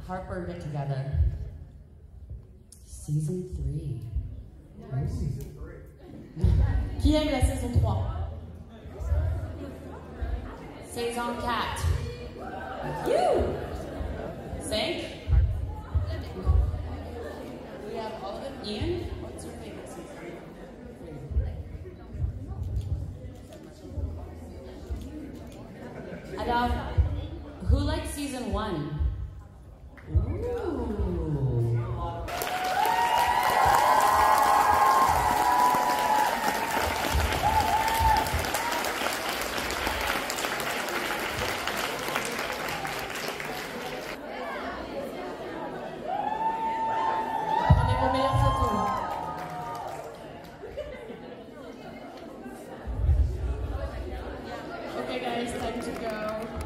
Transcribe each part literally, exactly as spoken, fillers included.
Harper get together? Season three. Nice season three. Qui aime la saison trois? Saison quatre. You. Cinq. We have all of them. Ian, what's your favorite season? Alors, who likes season one? Ooh. Okay guys, time to go.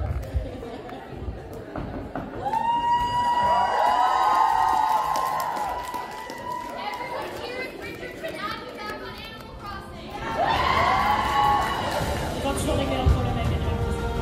Everyone here is Richard Finn Abbott back on Animal Crossing. Quand tu aurais bien entre le mec et le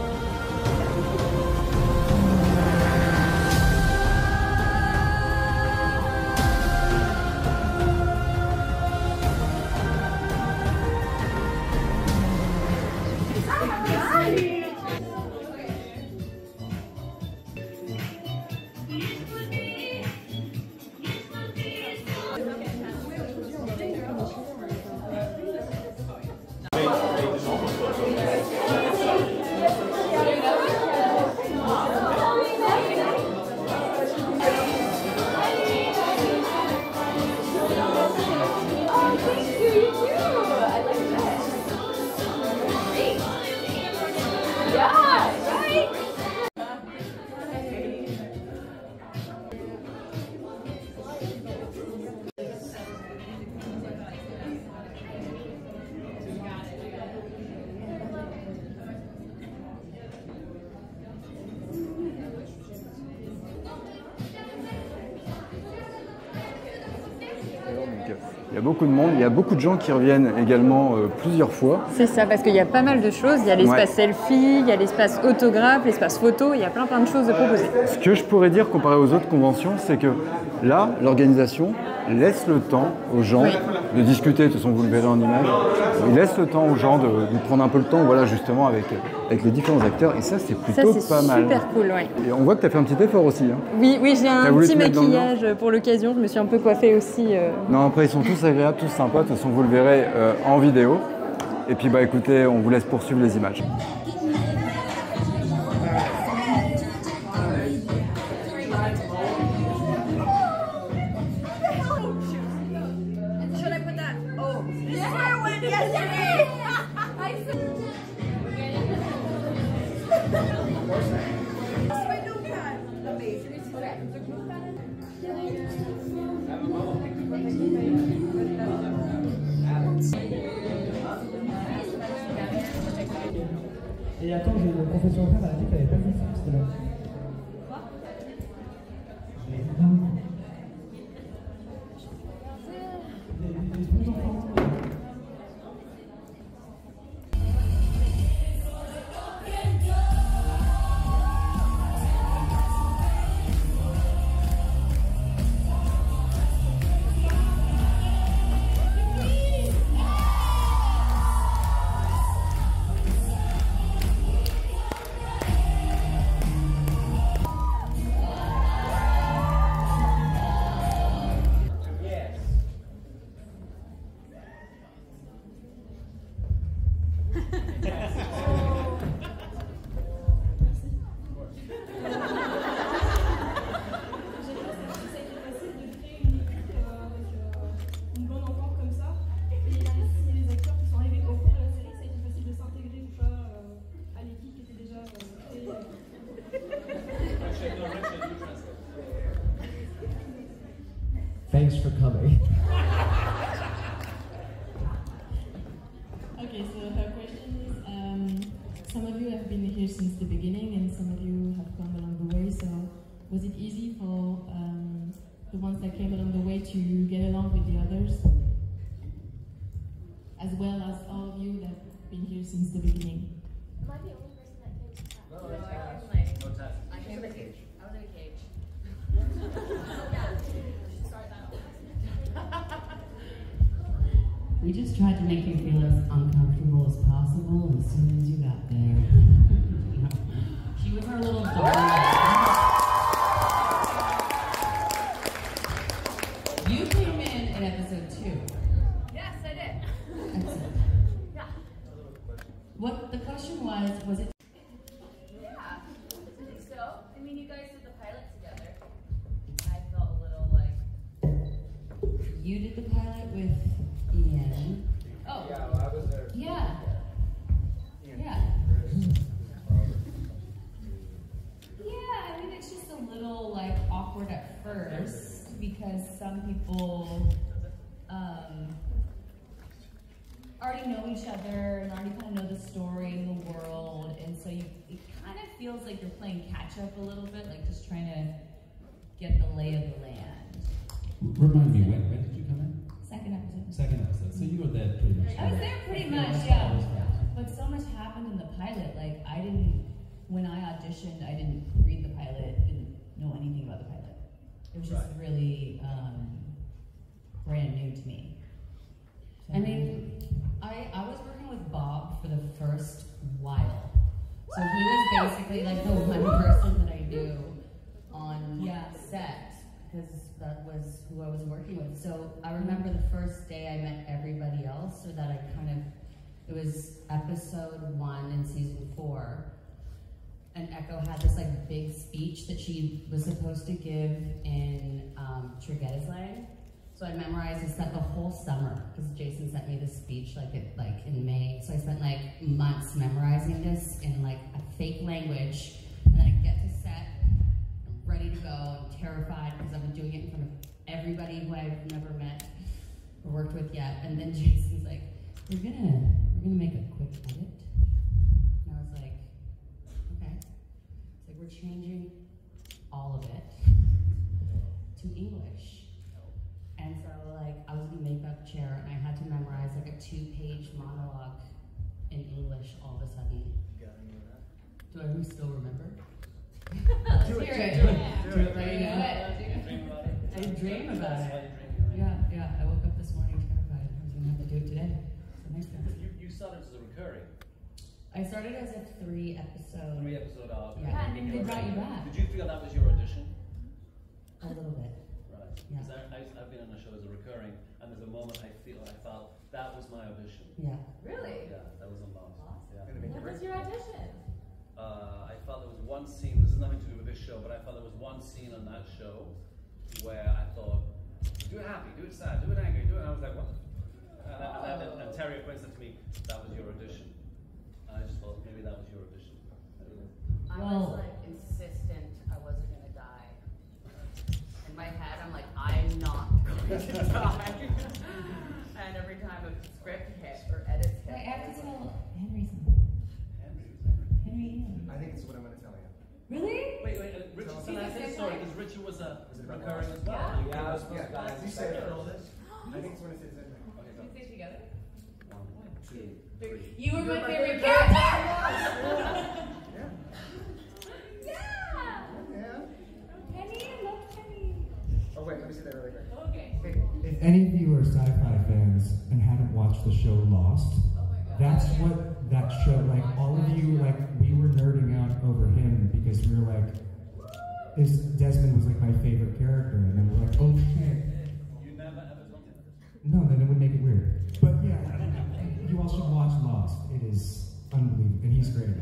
Il y a beaucoup de monde, il y a beaucoup de gens qui reviennent également euh, plusieurs fois. C'est ça, parce qu'il y a pas mal de choses. Il y a l'espace Ouais. selfie, il y a l'espace autographe, l'espace photo, il y a plein plein de choses de proposer. Ce que je pourrais dire comparé aux autres conventions, c'est que là, l'organisation laisse le temps aux gens Oui. de discuter, de toute façon vous le verrez en image, il laisse le temps aux gens de, de prendre un peu le temps, voilà, justement avec, avec les différents acteurs, et ça c'est Ça, plutôt c'est pas mal. super cool, ouais. Et on voit que tu as fait un petit effort aussi. Hein. Oui, oui, j'ai T'as un voulu petit te mettre dans le maquillage pour l'occasion. Je me suis un peu coiffée aussi. euh. Non, après ils sont tous agréables, tous sympas, de toute façon vous le verrez euh, en vidéo. Et puis bah écoutez, on vous laisse poursuivre les images. Should I put that? Oh, this is where I went yesterday. I said. That's my notepad. Amazing. Et attends, j'ai une confession à faire, elle a dit qu'elle n'avait pas vu ça, c'était là. Thanks for coming. Okay, so her question is, um, some of you have been here since the beginning and some of you have come along the way, so was it easy for um, the ones that came along the way to get along with the others? As well as all of you that have been here since the beginning? Am I the only person that came to class? No, no test. I came to the cage. I was in a cage. We just tried to make you feel as uncomfortable as possible, and as soon as you got there, she was our little darling. You came in in episode two. Yes, I did. Excellent. Yeah. What the question was, was it? Yeah. I think so. I mean, you guys did the pilot together. I felt a little like. You did the pilot with Ian. Oh. Yeah, well, I was there. Yeah. Yeah. Yeah, I mean, it's just a little like awkward at first because some people um, already know each other and already kind of know the story and the world, and so you, it kind of feels like you're playing catch up a little bit, like just trying to get the lay of the land. Remind me, when, when did you come in? Second episode. Second episode. So you were there pretty much. I was there pretty much, yeah. But so much happened in the pilot. Like I didn't, when I auditioned, I didn't read the pilot, didn't know anything about the pilot. It was just Right. really um, brand new to me. So, I mean, I, I was working with Bob for the first while. So he was basically like the one person that I knew on Yeah. set. Because that was who I was working with. So I remember the first day I met everybody else, so that I kind of, it was episode one in season four, and Echo had this like big speech that she was supposed to give in um, Tregettislang. So I memorized and spent the whole summer, because Jason sent me this speech like it, like in May. So I spent like months memorizing this in like a fake language, and then I get to set, ready to go, and terrified because I've been doing it in front of everybody who I've never met or worked with yet. And then Jason's like, "We're gonna, we're gonna make a quick edit." And I was like, "Okay." It's like we're changing all of it to English. And so like I was in the makeup chair and I had to memorize like a two-page monologue in English all of a sudden. Do I still remember? Let's Do it, hear do it. it, do it, Do do it. it. Ready to know it. I dream about it. Yeah, yeah. I woke up this morning terrified. I was gonna have to do it today. So next time. You, you started as a recurring, I started as a three episode. three episode arc. Yeah, and and they brought you back. Did you feel that was your audition? A little bit. Right. Yeah. Because I, I, I've been on a show as a recurring, and there's a moment I feel I felt that was my audition. Yeah. Really? Yeah, that was a moment. Yeah. What was your audition? Uh, I felt there was one scene, this has nothing to do with this show, but I felt there was one scene on that show where I thought, do it happy, do it sad, do it angry, do it, and I was like, what? And, and, and, and, and Terry Quinn said to me, that was your audition. And I just thought, maybe that was your audition. Well- I was like insistent I wasn't gonna die. In my head, I'm like, I'm not going to die. And every time a script hit or edits hit, Wait, I have to was tell like, Henry something. Henry, Henry Ian. I think it's what I'm going to tell you. Really? Wait, wait, uh, Richard, Tell us can I about say it. the story? Because Richard was a Was it about recurring Lost? as well. Yeah. You Yeah, I was supposed yeah, to die. you say it. all this. I think it's when it says it. Okay, go. Did we stay together? One, two, three. You were my favorite character. Yeah. Yeah! Yeah. Penny, I love Penny. Oh, wait, let me see that really quick. Okay. If any of you are sci-fi fans and haven't watched the show Lost, that's what that show, like, all of you, like, we were nerding out over him because we were like, is Desmond was like my favorite character, and then we're like, oh shit. You never ever told me that. No, then it would make it weird. But yeah, you all should watch Lost. It is unbelievable, and he's great.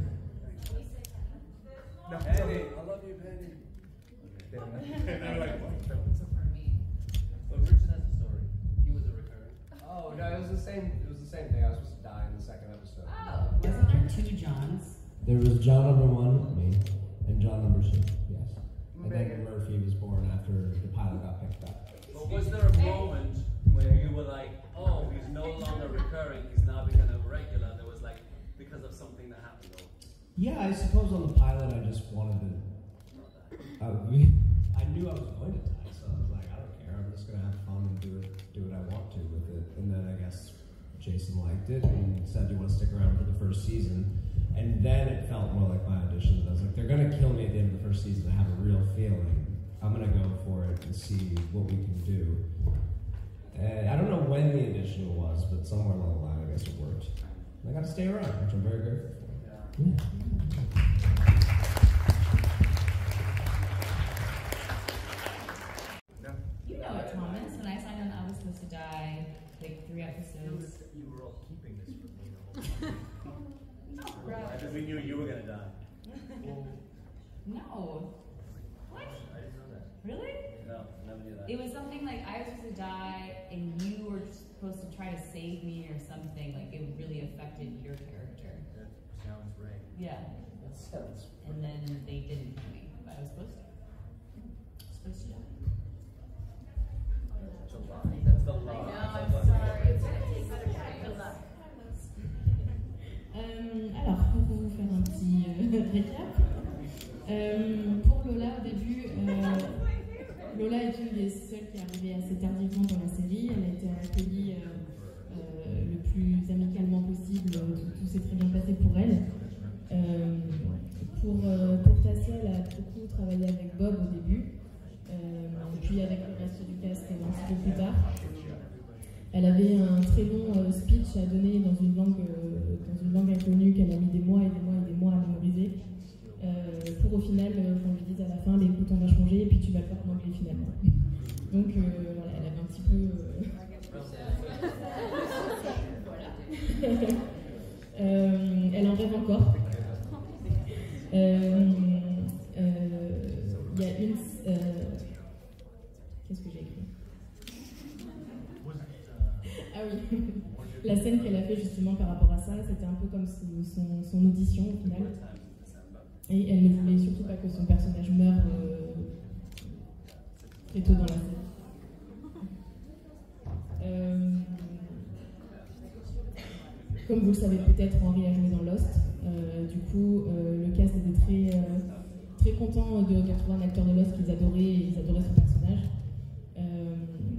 No, Penny, I love you, Penny. Anyway, But Richard has a story. He was a recurring. Oh no, it was the same. It was the same thing. I was supposed to die in the second episode. Oh. Wasn't there two Johns? There was John number one, me, and John number two. Yes. And then Murphy was born after the pilot got picked up. But was there a moment where you were like, oh, he's no longer recurring, he's now becoming a regular? There was like, because of something that happened, or Yeah, I suppose on the pilot I just wanted to. I, I knew I was going to die, so I was like, I don't care. I'm just gonna have fun and do it, do what I want to with it. And then I guess Jason liked it and said, "You want to stick around for the first season?" And then it felt more like my audition. I was like, "They're gonna kill me at the end of the first season." I have a real feeling, I'm gonna go for it and see what we can do. And I don't know when the audition was, but somewhere along the line, I guess it worked. And I got to stay around, which I'm very grateful for. Yeah. You know it, Thomas. When I signed on, I was supposed to die like three episodes. You were all keeping this from me the whole time. Because we knew you were going to die. No. What? I didn't know that. Really? No, never knew that. It was something like I was supposed to die and you were supposed to try to save me or something. Like it really affected your character. That sounds right. Yeah. That sounds right. And then they didn't kill me, but I was supposed to. Supposed to die. That's a lie. That's the lie. No, I'm sorry. It's gonna take better time. Good luck. Euh, alors, pour vous faire un petit euh, récap, euh, pour Lola au début, euh, Lola est une des seules qui est arrivée assez tardivement dans la série. Elle a été accueillie euh, euh, le plus amicalement possible, tout, tout s'est très bien passé pour elle. Euh, pour, euh, pour Tassia, elle a beaucoup travaillé avec Bob au début, euh, puis avec le reste du cast un petit peu plus tard. Elle avait un très long euh, speech à donner dans une langue, euh, dans une langue inconnue qu'elle a mis des mois et des mois et des mois à mémoriser. Euh, pour au final, euh, qu'on lui dise à la fin, les écoute, on va changer et puis tu vas le faire en anglais finalement. Donc euh, voilà, elle avait un petit peu. Euh... voilà. euh, elle en rêve encore. Il euh, euh, y a une. Euh... Qu'est-ce que j'ai écrit? Ah oui, la scène qu'elle a fait justement par rapport à ça, c'était un peu comme son, son, son audition au final. Et elle ne voulait surtout pas que son personnage meure euh, très tôt dans la série. Euh, comme vous le savez peut-être, Henry a joué dans Lost. Euh, du coup, euh, le cast était très, euh, très content de, de retrouver un acteur de Lost qu'ils adoraient et ils adoraient son personnage. Euh,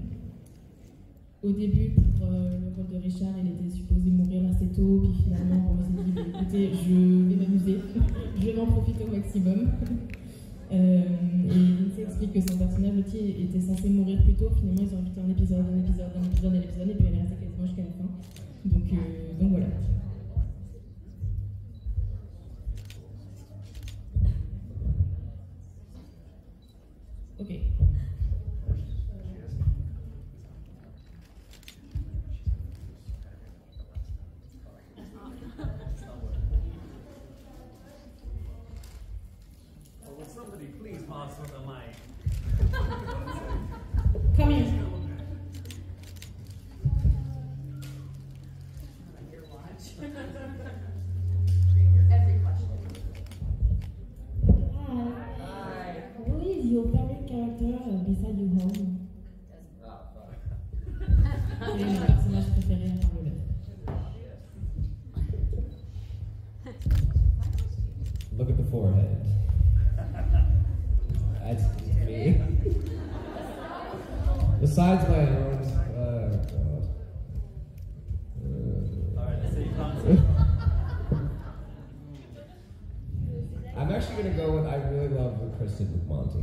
Au début, pour euh, le rôle de Richard, il était supposé mourir assez tôt, puis finalement, on s'est dit, bah, écoutez, je vais m'amuser, je vais en profiter au maximum. Euh, et il s'explique que son personnage aussi était censé mourir plus tôt, finalement ils ont invité un épisode, un épisode, un épisode, un épisode, et puis elle est restée quasiment jusqu'à la fin. Donc, euh, donc voilà. Ok. Somebody please pass on the mic. Come here. Your watch. Every question. Hi. Who is your favorite character beside you home? Quel est mon personnage préféré à part le Look at the forehead. That's me. Besides my own, uh, God. Uh, Alright, so you can't I'm actually gonna go with I really love what Chris did with Monty.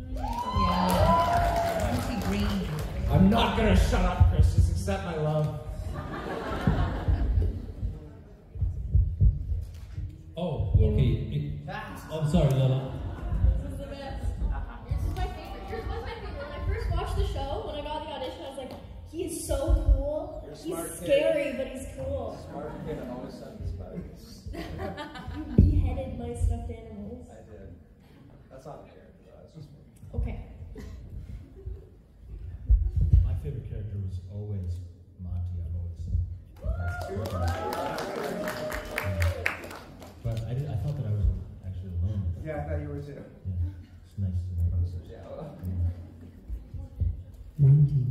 Yeah. Monty Green. I'm not gonna shut up, Chris. Just accept my love. Oh, okay. It, I'm sorry, Lola. This is the best. Yours is my favorite. Yours was my favorite. When I first watched the show, when I got the audition, I was like, he is so cool. You're a He's smart scary, kid. but he's cool. Smart kid, I've always said this about you. You beheaded my stuffed animals. I did. That's not a character, though. That's just me. Okay. My favorite character was always Monty. I've always said. But I, did, I thought that I was actually alone. Yeah, I thought you were too. Yeah, it's nice to know. Yeah. Monty.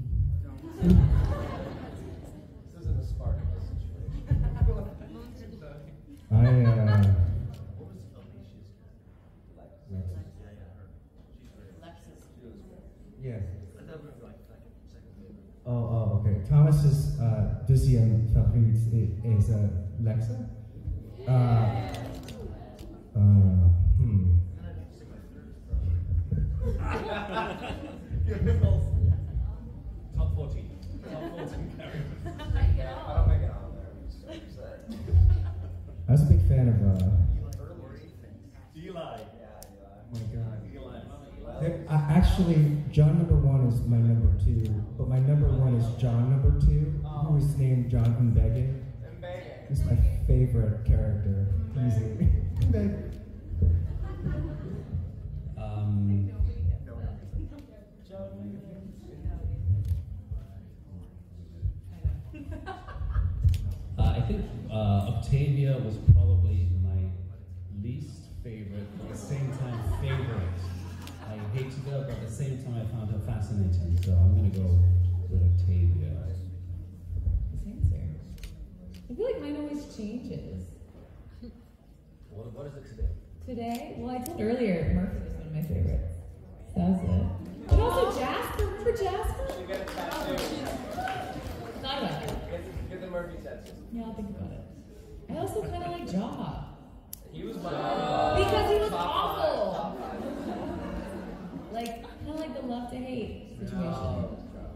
This isn't a Spartacus situation. I, uh... What was Alicia's Lexus. Yeah, yeah, her. She's great. Lexus. She was great. Yes. I thought we were like second, second favorite. Oh, oh, okay. Thomas's uh, deuxième favorite is, is uh, Lexa. Uh, uh, hmm. And I think my third is probably. Top fourteen. Top fourteen characters. I don't make it on there. I was a big fan of. Uh, Eli. oh my God. There- uh, actually, John number one is my number two, but my number one is John number two, who is named John Mbege. He's my favorite character. Easy. Um, uh, I think uh, Octavia was probably my least favorite, but at the same time favorite. I hated her, but at the same time I found her fascinating, so I'm going to go with Octavia. Nice answer. I feel like mine always changes. What, what is it today? Today? Well, I told earlier Murphy was one of my favorites. That was it. But also Jasper. Remember Jasper? You get a tattoo. Thought about it. Get, get the Murphy tattoo. Yeah, I'll think about it. I also kind of like Jaw. He was my Because he was top awful. five, top five. Like, kind of like the love to hate situation.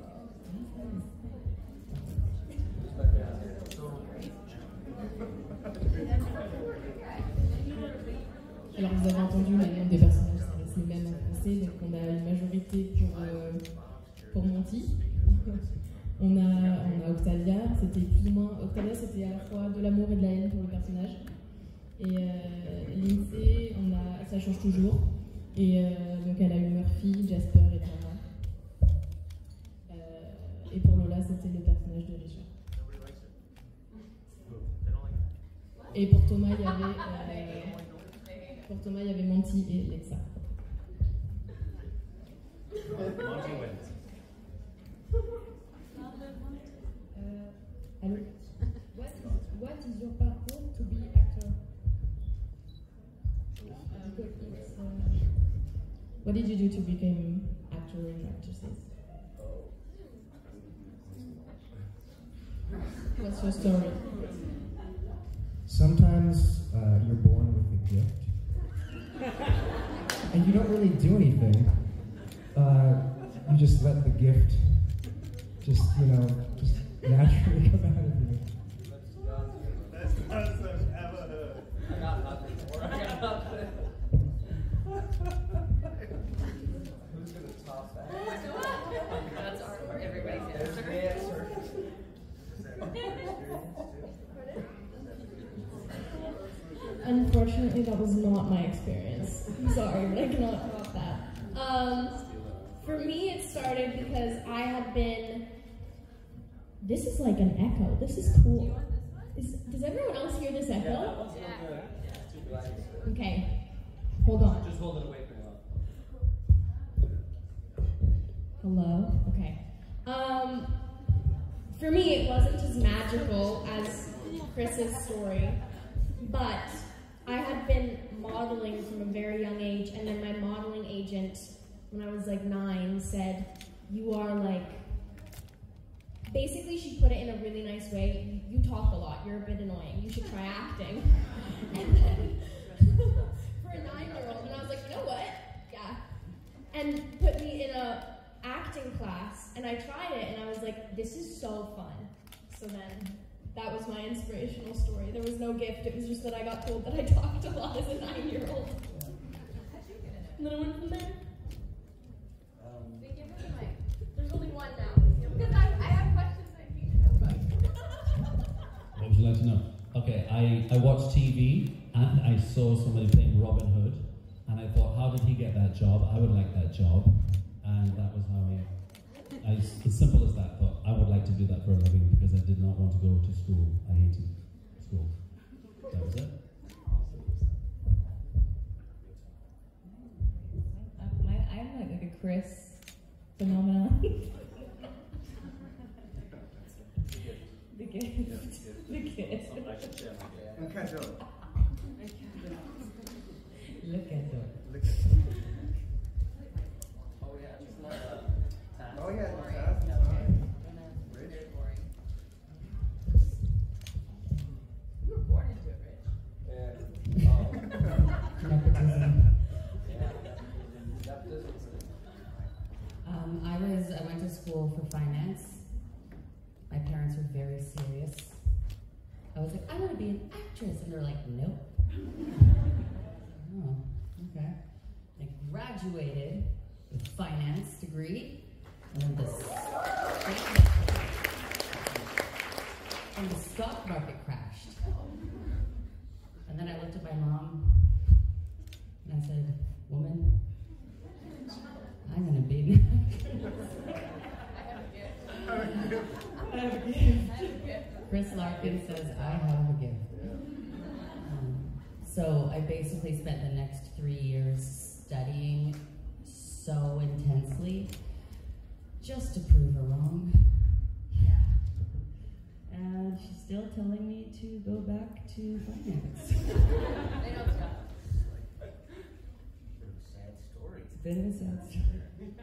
Alors vous avez entendu les noms des personnages, ça reste les mêmes en français, donc on a une majorité pour, euh, pour Monty. on, a, on a Octavia, c'était plus ou moins. Octavia c'était à la fois de l'amour et de la haine pour le personnage. Et euh, Lindsay, on a, ça change toujours. Et euh, donc elle a eu Murphy, Jasper et Tara. Euh, et pour Lola c'était le personnage de Richard. Et pour Thomas il y avait. Euh, Pour Thomas, il y avait Monty et Lexa. Monty wins. Uh, hello. What is, what is your parcours to be actor? Uh, because it's, uh, what did you do to become actor and actresses? What's your story? Sometimes uh, you're born with a gift. And you don't really do anything. Uh, you just let the gift just, you know, just naturally come out of you. Best answer I've ever heard. I got nothing for I got nothing. Who's going to top that? That's our, everybody's There's answer. the answer. Unfortunately, that was not my experience. I'm sorry, but I cannot top that. Um, for me, it started because I had been. This is like an echo. This is cool. Is, does everyone else hear this echo? Yeah. Okay, hold on. Just hold it away from you. Hello? Okay. Um, for me, it wasn't as magical as Chris's story, but I had been modeling from a very young age, and then my modeling agent, when I was like nine, said, you are like, basically she put it in a really nice way, you, you talk a lot, you're a bit annoying, you should try acting. And then, for a nine-year-old, and I was like, you know what? Yeah. And put me in a acting class, and I tried it, and I was like, this is so fun. So then, that was my inspirational story. There was no gift, it was just that I got told that I talked a lot as a nine-year-old. And then I went from there. Um, They give us a mic. There's only one now. Because I, I have questions I need to know about. What would you like to know? Okay, I, I watched T V and I saw somebody playing Robin Hood, and I thought, how did he get that job? I would like that job. And that was how I, I as simple as that, but I would like to do that for a living because I did not want to go to school. I hated school. That was it. Uh, my, I'm like, like a Chris phenomenon. The gift. The gift. I should share my gift. Look at her. Look at her. Look at her. oh, yeah, it's not a task. Oh, yeah, the task is Very boring. You were born into it, Rich. Yeah. Oh. Nepotism. Yeah. Nepotism. Um, I I went to school for finance. My parents were very serious. I was like, I want to be an actress. And they're like, nope. Oh, okay. I graduated with a finance degree. And then the, and the stock market crashed. And then I looked at my mom and I said, woman, I'm going to be an actress. I have a gift. I have a gift. Chris Larkin says, I have a gift. Um, so I basically spent the next three years studying so intensely just to prove her wrong. And she's still telling me to go back to finance. They don't stop. Sad story. It's a bit of a sad story.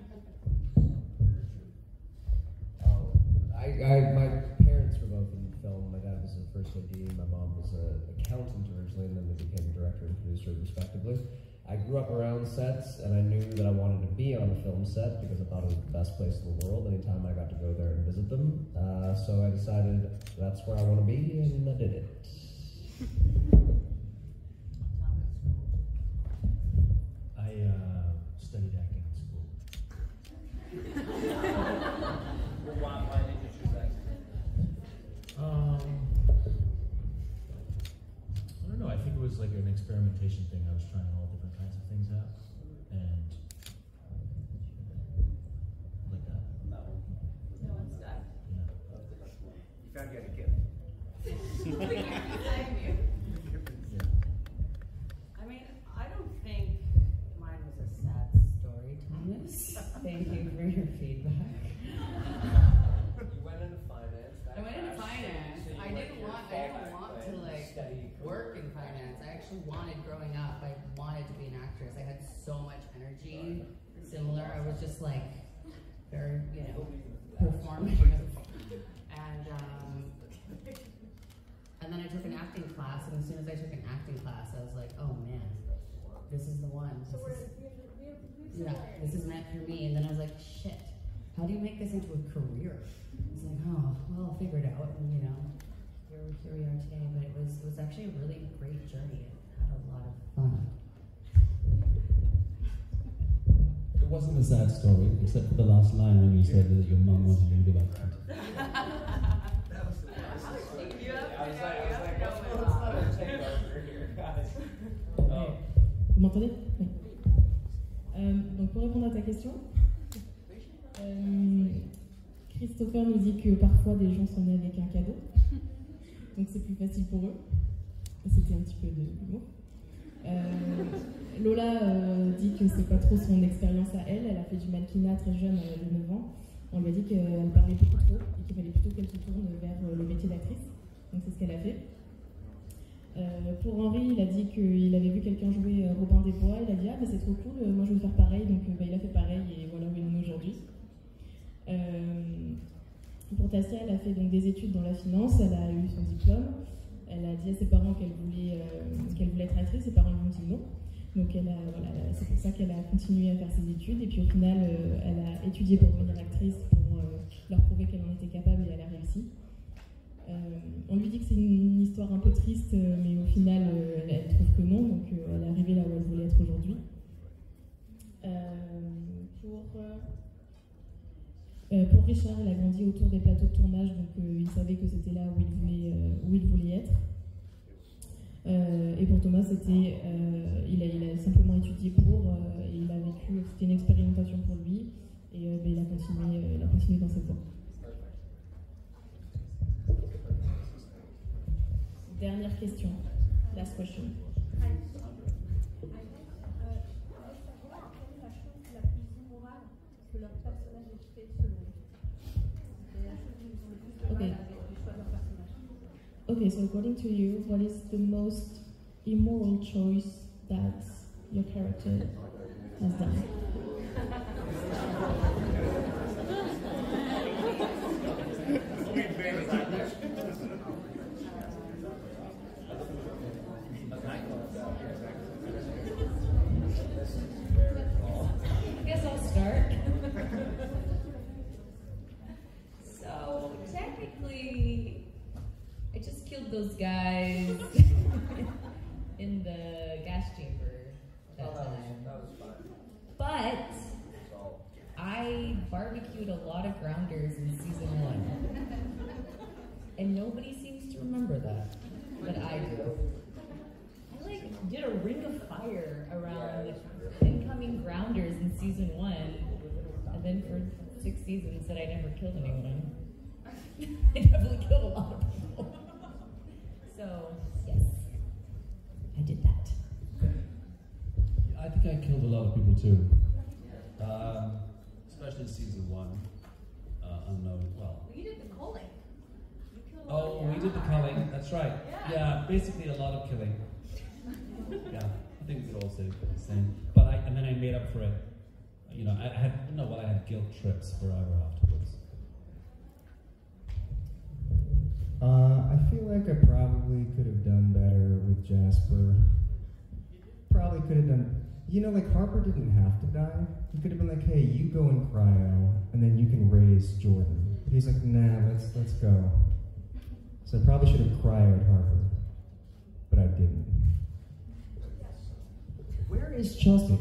Oh, I, I, my parents were both in film. My dad was the first A D, my mom was an accountant originally, and then they became a director and producer respectively. I grew up around sets, and I knew that I wanted to be on a film set because I thought it was the best place in the world anytime I got to go there and visit them. Uh, so I decided that's where I want to be, and I did it. I uh, studied acting in school. Well, why, why did you choose acting? Um, I don't know. I think it was like an experimentation thing. I was trying all different kinds of things out, and like that. No. No one's done. Yeah. You found you had a gift. I mean, I don't think mine was a sad story, Thomas. Thank you for your feedback. You went into finance. I went into finance. I didn't want. I didn't want to like work in finance. I actually wanted, growing up, I wanted to be an actress. I had so much energy. Similar. I was just like very, you know, performative. And um, and then I took an acting class, and as soon as I took an acting class, I was like, oh man, this is the one. This is, yeah, this is meant for me. And then I was like, shit, how do you make this into a career? It's like, oh, well, I'll figure it out. And you know, here, here we are today. But it was, it was actually a really great journey. It had a lot of fun. It wasn't a sad story, except for the last line when you said that your mum wanted you to be like that. That was the last story. You have I was to like, know, I you was have like, to know let's my let's mom. let her take over here, guys. Oh. Vous m'entendez? Oui. Euh, donc pour répondre à ta question, euh, Christopher nous dit que parfois des gens sont nés avec un cadeau, donc c'est plus facile pour eux. C'était un petit peu de l'humour. Euh, Lola euh, dit que c'est pas trop son expérience à elle. Elle a fait du mannequinat très jeune, à l'âge de neuf ans. On lui a dit qu'elle parlait beaucoup trop et qu'il fallait plutôt qu'elle se tourne vers le métier d'actrice. Donc c'est ce qu'elle a fait. Euh, pour Henri, il a dit qu'il avait vu quelqu'un jouer euh, Robin des Bois. Il a dit ah mais c'est trop cool, euh, moi je veux faire pareil. Donc euh, bah, il a fait pareil et voilà où il en est aujourd'hui. Euh, pour Tassia, elle a fait donc des études dans la finance. Elle a eu son diplôme. Elle a dit à ses parents qu'elle voulait, euh, qu'elle voulait être actrice. Ses parents lui ont dit non. Donc elle a, voilà, c'est pour ça qu'elle a continué à faire ses études. Et puis au final, euh, elle a étudié pour devenir actrice, pour euh, leur prouver qu'elle en était capable et elle a réussi. Euh, on lui dit que c'est une histoire un peu triste, euh, mais au final, euh, elle, elle trouve que non. Donc euh, elle est arrivée là où elle voulait être aujourd'hui. Euh, pour, euh, pour Richard, elle a grandi autour des plateaux de tournage, donc euh, il savait que c'était là où il voulait, euh, où il voulait être. Euh, et pour Thomas, c'était, euh, il, a, il a simplement étudié pour, euh, et il a vécu, c'était une expérimentation pour lui, et euh, ben, il, a continué, euh, il a continué dans cette voie. Dernière question, last question. Okay. Okay, so according to you, what is the most immoral choice that your character has done? I guess I'll start. those guys in the gas chamber that Oh, that was- time. that was fun. But I barbecued a lot of grounders in season one. And nobody seems to remember that. But I do. I like did a ring of fire around incoming grounders in season one. And then for six seasons said I never killed anyone. I definitely killed a lot of people. So, yes. I did that. I think I killed a lot of people too. Um, especially in season one. Uh, unknown. Well. Well, you did the culling. You killed a lot Oh, of we did the culling. That's right. Yeah. Yeah, basically a lot of killing. Yeah, I think we could all say the same. But I, and then I made up for it. You know, I had no. Well, I had guilt trips forever afterwards. Uh, I feel like I probably could have done better with Jasper. Probably could have done. You know, like Harper didn't have to die. He could have been like, "Hey, you go in cryo, and then you can raise Jordan." But he's like, "Nah, let's let's go." So I probably should have cryoed Harper, but I didn't. Where is Chelsea?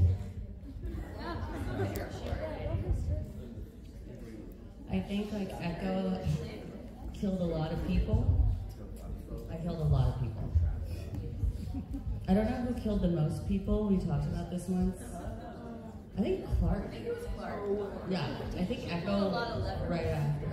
I think like Echo killed a lot of people. I killed a lot of people. I don't know who killed the most people. We talked about this once. I think Clark. I think it was Clark. Yeah, I think Echo A lot of leverage. right after.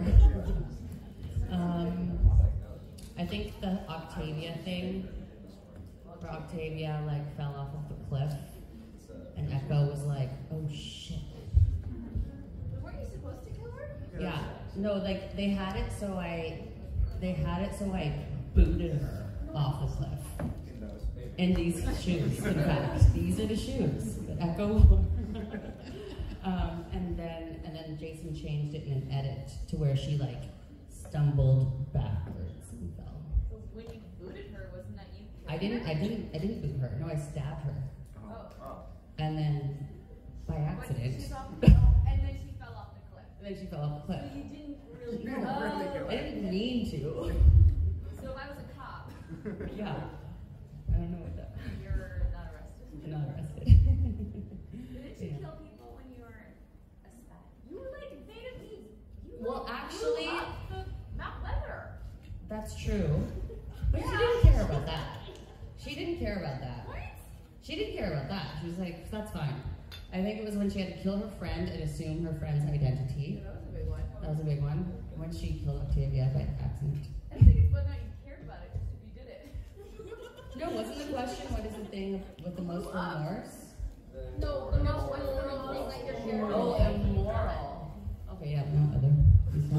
um, I think the Octavia thing, where Octavia like fell off of the cliff, and Echo was like, "Oh shit." But weren't you supposed to kill her? Yeah. No, like they had it so I they had it so I booted her off the cliff. In these shoes, in fact. These are the shoes that Echo wore. um, and then and then Jason changed it in an edit to where she like stumbled backwards and fell. So when you booted her, wasn't that you? I didn't I didn't I didn't boot her. No, I stabbed her. Oh. And then by accident. She's off the cliff, and then she fell off the cliff. And then she fell off the cliff. So you didn't really. No, Oh. I didn't mean to. So if I was a cop. Yeah. I don't know what that. You're not arrested. You're not arrested. Didn't you Yeah. kill people when you were a spy? You were like made of these. You Well, like, actually- blew up the Mount Weather. That's true. But she Yeah. didn't care about that. She didn't care about that. What? She didn't care about that. She was like, that's fine. I think it was when she had to kill her friend and assume her friend's identity. That was a big one. That was a big one. When she killed Octavia by accident. I don't think it's whether or not you cared about it, just if you did it. No, wasn't the question what is the thing with the most remorse? No, the most immoral thing that you're sharing. Oh, immoral. Okay, yeah, no other. You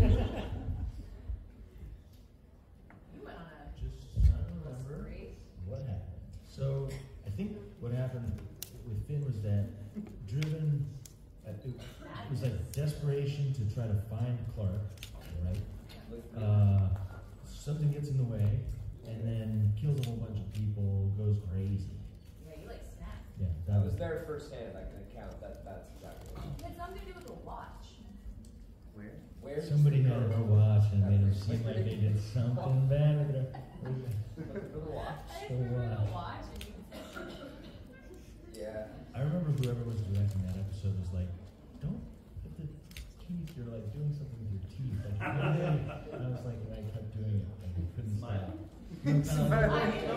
went on a. Just trying to remember Great. what happened. So I think what happened with Finn was that driven, uh, it, it was like desperation to try to find Clark, right? Uh, something gets in the way, and then kills a whole bunch of people, goes crazy. Yeah, you like snapped. Yeah, I that was was there firsthand. I can account that. That's exactly what. It had something to do with the watch. Where? Where? somebody had a watch and made them seem like they did something bad with their For the watch. I So, remember uh, the watch and you Yeah. I remember whoever was directing that episode was like, don't put the teeth, you're like doing something with your teeth. Like, what are they? And I was like, and I kept doing it, and I couldn't stop. You should have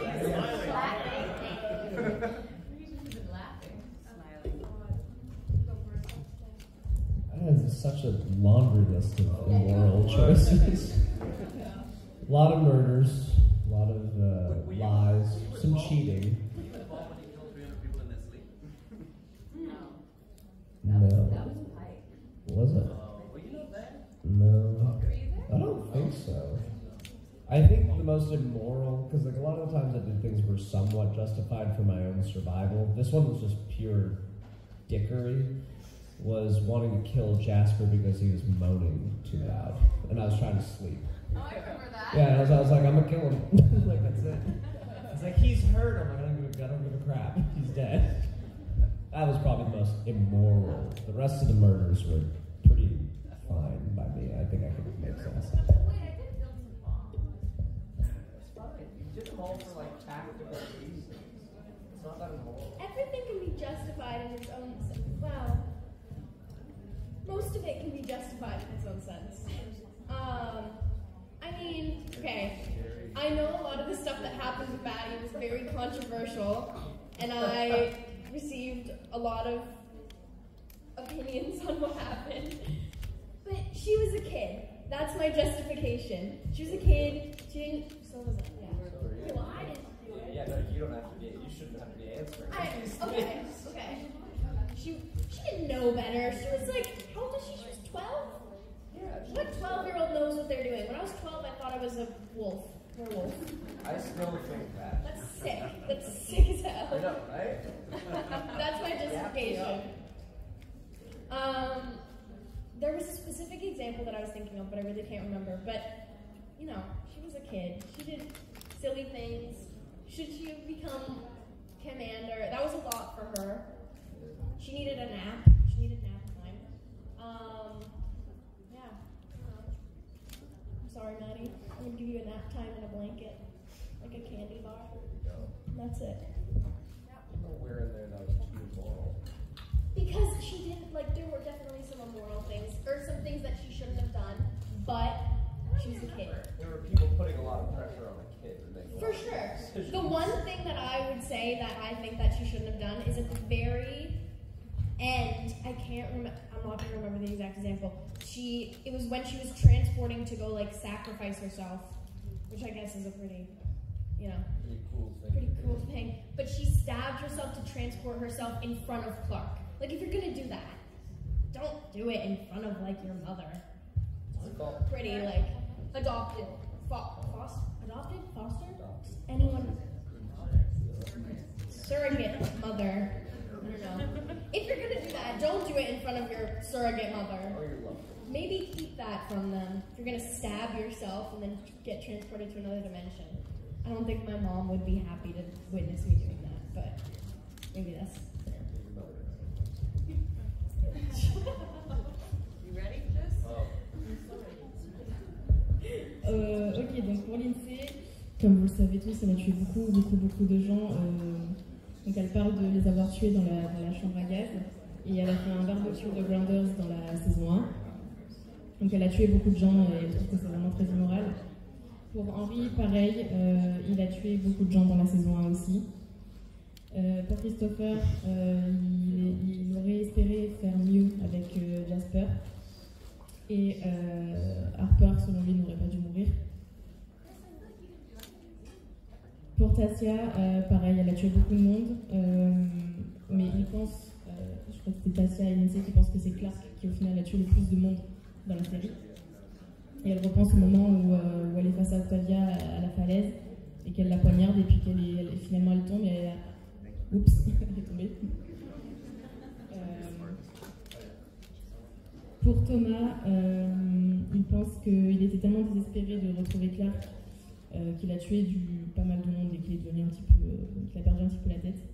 been laughing. Smiling. That is such a laundry list of immoral choices. A lot of murders, a lot of uh, lies, some cheating. Were you involved when you killed three hundred people in their sleep? No. No. That was Pike. Was it? Were you not there? No. Were you there? I don't think so. I think the most immoral, because like a lot of the times I did things were somewhat justified for my own survival. This one was just pure dickery. Was wanting to kill Jasper because he was moaning too loud, and I was trying to sleep. Oh, I remember that. Yeah, and I was, I was like, I'm gonna kill him. Like that's it. It's like he's hurt. I'm like, I don't give a, I don't give a crap. He's dead. That was probably the most immoral. The rest of the murders were pretty fine by me. I think I could make sense. Wait, I did build some bombs. call for like tactical reasons. It's not that involved. Everything can be justified in its own sense. Well, most of it can be justified in its own sense. Um, I mean, okay, I know a lot of the stuff that happened with Maddie was very controversial, and I received a lot of opinions on what happened. But she was a kid. That's my justification. She was a kid. She didn't. So was I. Yeah. Well, I didn't do it. Yeah, no, you don't have to be. You shouldn't have to be answering. I, okay, okay. She she didn't know better. She was like, how old is she? She was twelve. Yeah. What twelve-year-old knows what they're doing? When I was twelve, I thought I was a wolf. Werewolf. I still think that. That's sick. That's sick as hell. I know, right? That's my justification. Um, there was a specific example that I was thinking of, but I really can't remember. But, you know, she was a kid. She did silly things. Should she have become commander? That was a lot for her. She needed a nap. She needed nap time. Um, yeah. I'm sorry, Maddie. I'm gonna give you a nap time and a blanket, like a candy bar. And that's it. Where in there that was too immoral? Because she didn't, like, there were definitely some immoral things, or some things that she shouldn't have done, but she was a kid. There were people putting a lot of pressure on a kid to make a For lot of sure. decisions. The one thing that I would say that I think that she shouldn't have done is at the very end, I can't remember, I'm not going to remember the exact example. She, it was when she was transporting to go, like, sacrifice herself, which I guess is a pretty, you know, Pretty cool thing. pretty cool thing. But she stabbed herself to transport herself in front of Clark. Like, if you're going to do that, don't do it in front of, like, your mother. It's pretty, like, adopted. Fo- fos- adopted? Foster? Anyone? Surrogate mother. I don't know. If you're gonna do that, don't do it in front of your surrogate mother. Maybe keep that from them. If you're gonna stab yourself and then get transported to another dimension. I don't think my mom would be happy to witness me doing that, but maybe that's fair. You ready for this? Euh, ok, donc pour Lindsay, comme vous le savez tous, elle a tué beaucoup, beaucoup, beaucoup de gens. Euh, donc elle parle de les avoir tués dans la, dans la chambre à gaz. Et elle a fait un barbecue de Grounders dans la saison un. Donc elle a tué beaucoup de gens et je trouve que c'est vraiment très immoral. Pour Henry, pareil, euh, il a tué beaucoup de gens dans la saison un aussi. Euh, pour Christopher, euh, il, il aurait espéré faire mieux avec euh, Jasper. Et euh, Harper, selon lui, n'aurait pas dû mourir. Pour Tassia, euh, pareil, elle a tué beaucoup de monde, euh, mais il pense, euh, je crois que c'était Tassia et Lindsay qui pensent que c'est Clark qui au final a tué le plus de monde dans la série. Et elle repense au moment où, euh, où elle est face à Octavia à, à la falaise et qu'elle la poignarde et puis qu'elle est, elle, finalement elle tombe et elle, oups, elle est tombée. Euh, Pour Thomas, euh, il pense qu'il était tellement désespéré de retrouver Clark euh, qu'il a tué du, pas mal de monde et qu'il est devenu un petit peu, euh, qu'il a perdu un petit peu la tête.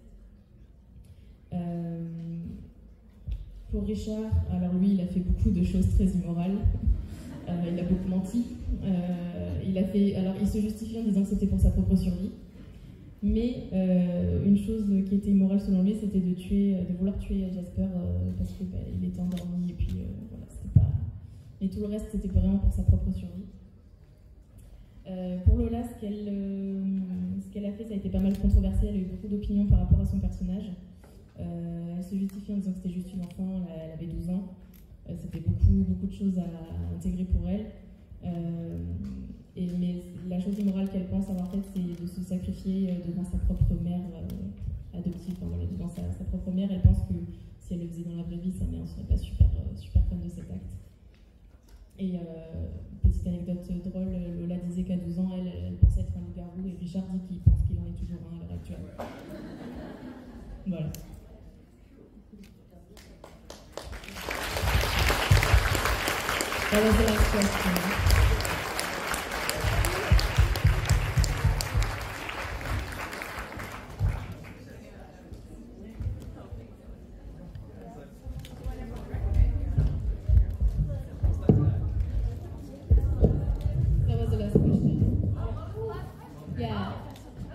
Euh, pour Richard, alors lui, il a fait beaucoup de choses très immorales. Euh, il a beaucoup menti. Euh, il a fait, alors il se justifie en disant que c'était pour sa propre survie. Mais euh, une chose qui était immorale selon lui, c'était de tuer, de vouloir tuer Jasper euh, parce qu'il bah, était endormi et puis euh, voilà, c'était pas. Et tout le reste, c'était vraiment pour sa propre survie. Euh, pour Lola, ce qu'elle euh, ce qu'elle a fait, ça a été pas mal controversé. Elle a eu beaucoup d'opinions par rapport à son personnage. Euh, elle se justifie en disant que c'était juste une enfant, elle avait douze ans. Euh, c'était beaucoup, beaucoup de choses à, à intégrer pour elle. Euh, et, mais la chose immorale qu'elle pense avoir faite, c'est de se sacrifier devant sa propre mère euh, adoptive, enfin, voilà, devant sa, sa propre mère. Elle pense que si elle le faisait dans la vraie vie, sa mère ne serait pas super, euh, super fan de cet acte. Et euh, petite anecdote drôle, Lola disait qu'à douze ans, elle, elle pensait être un loup-garou, et Richard dit qu'il pense qu'il en est toujours un à l'heure actuelle. Voilà. That was the last question. That was the last question. Yeah.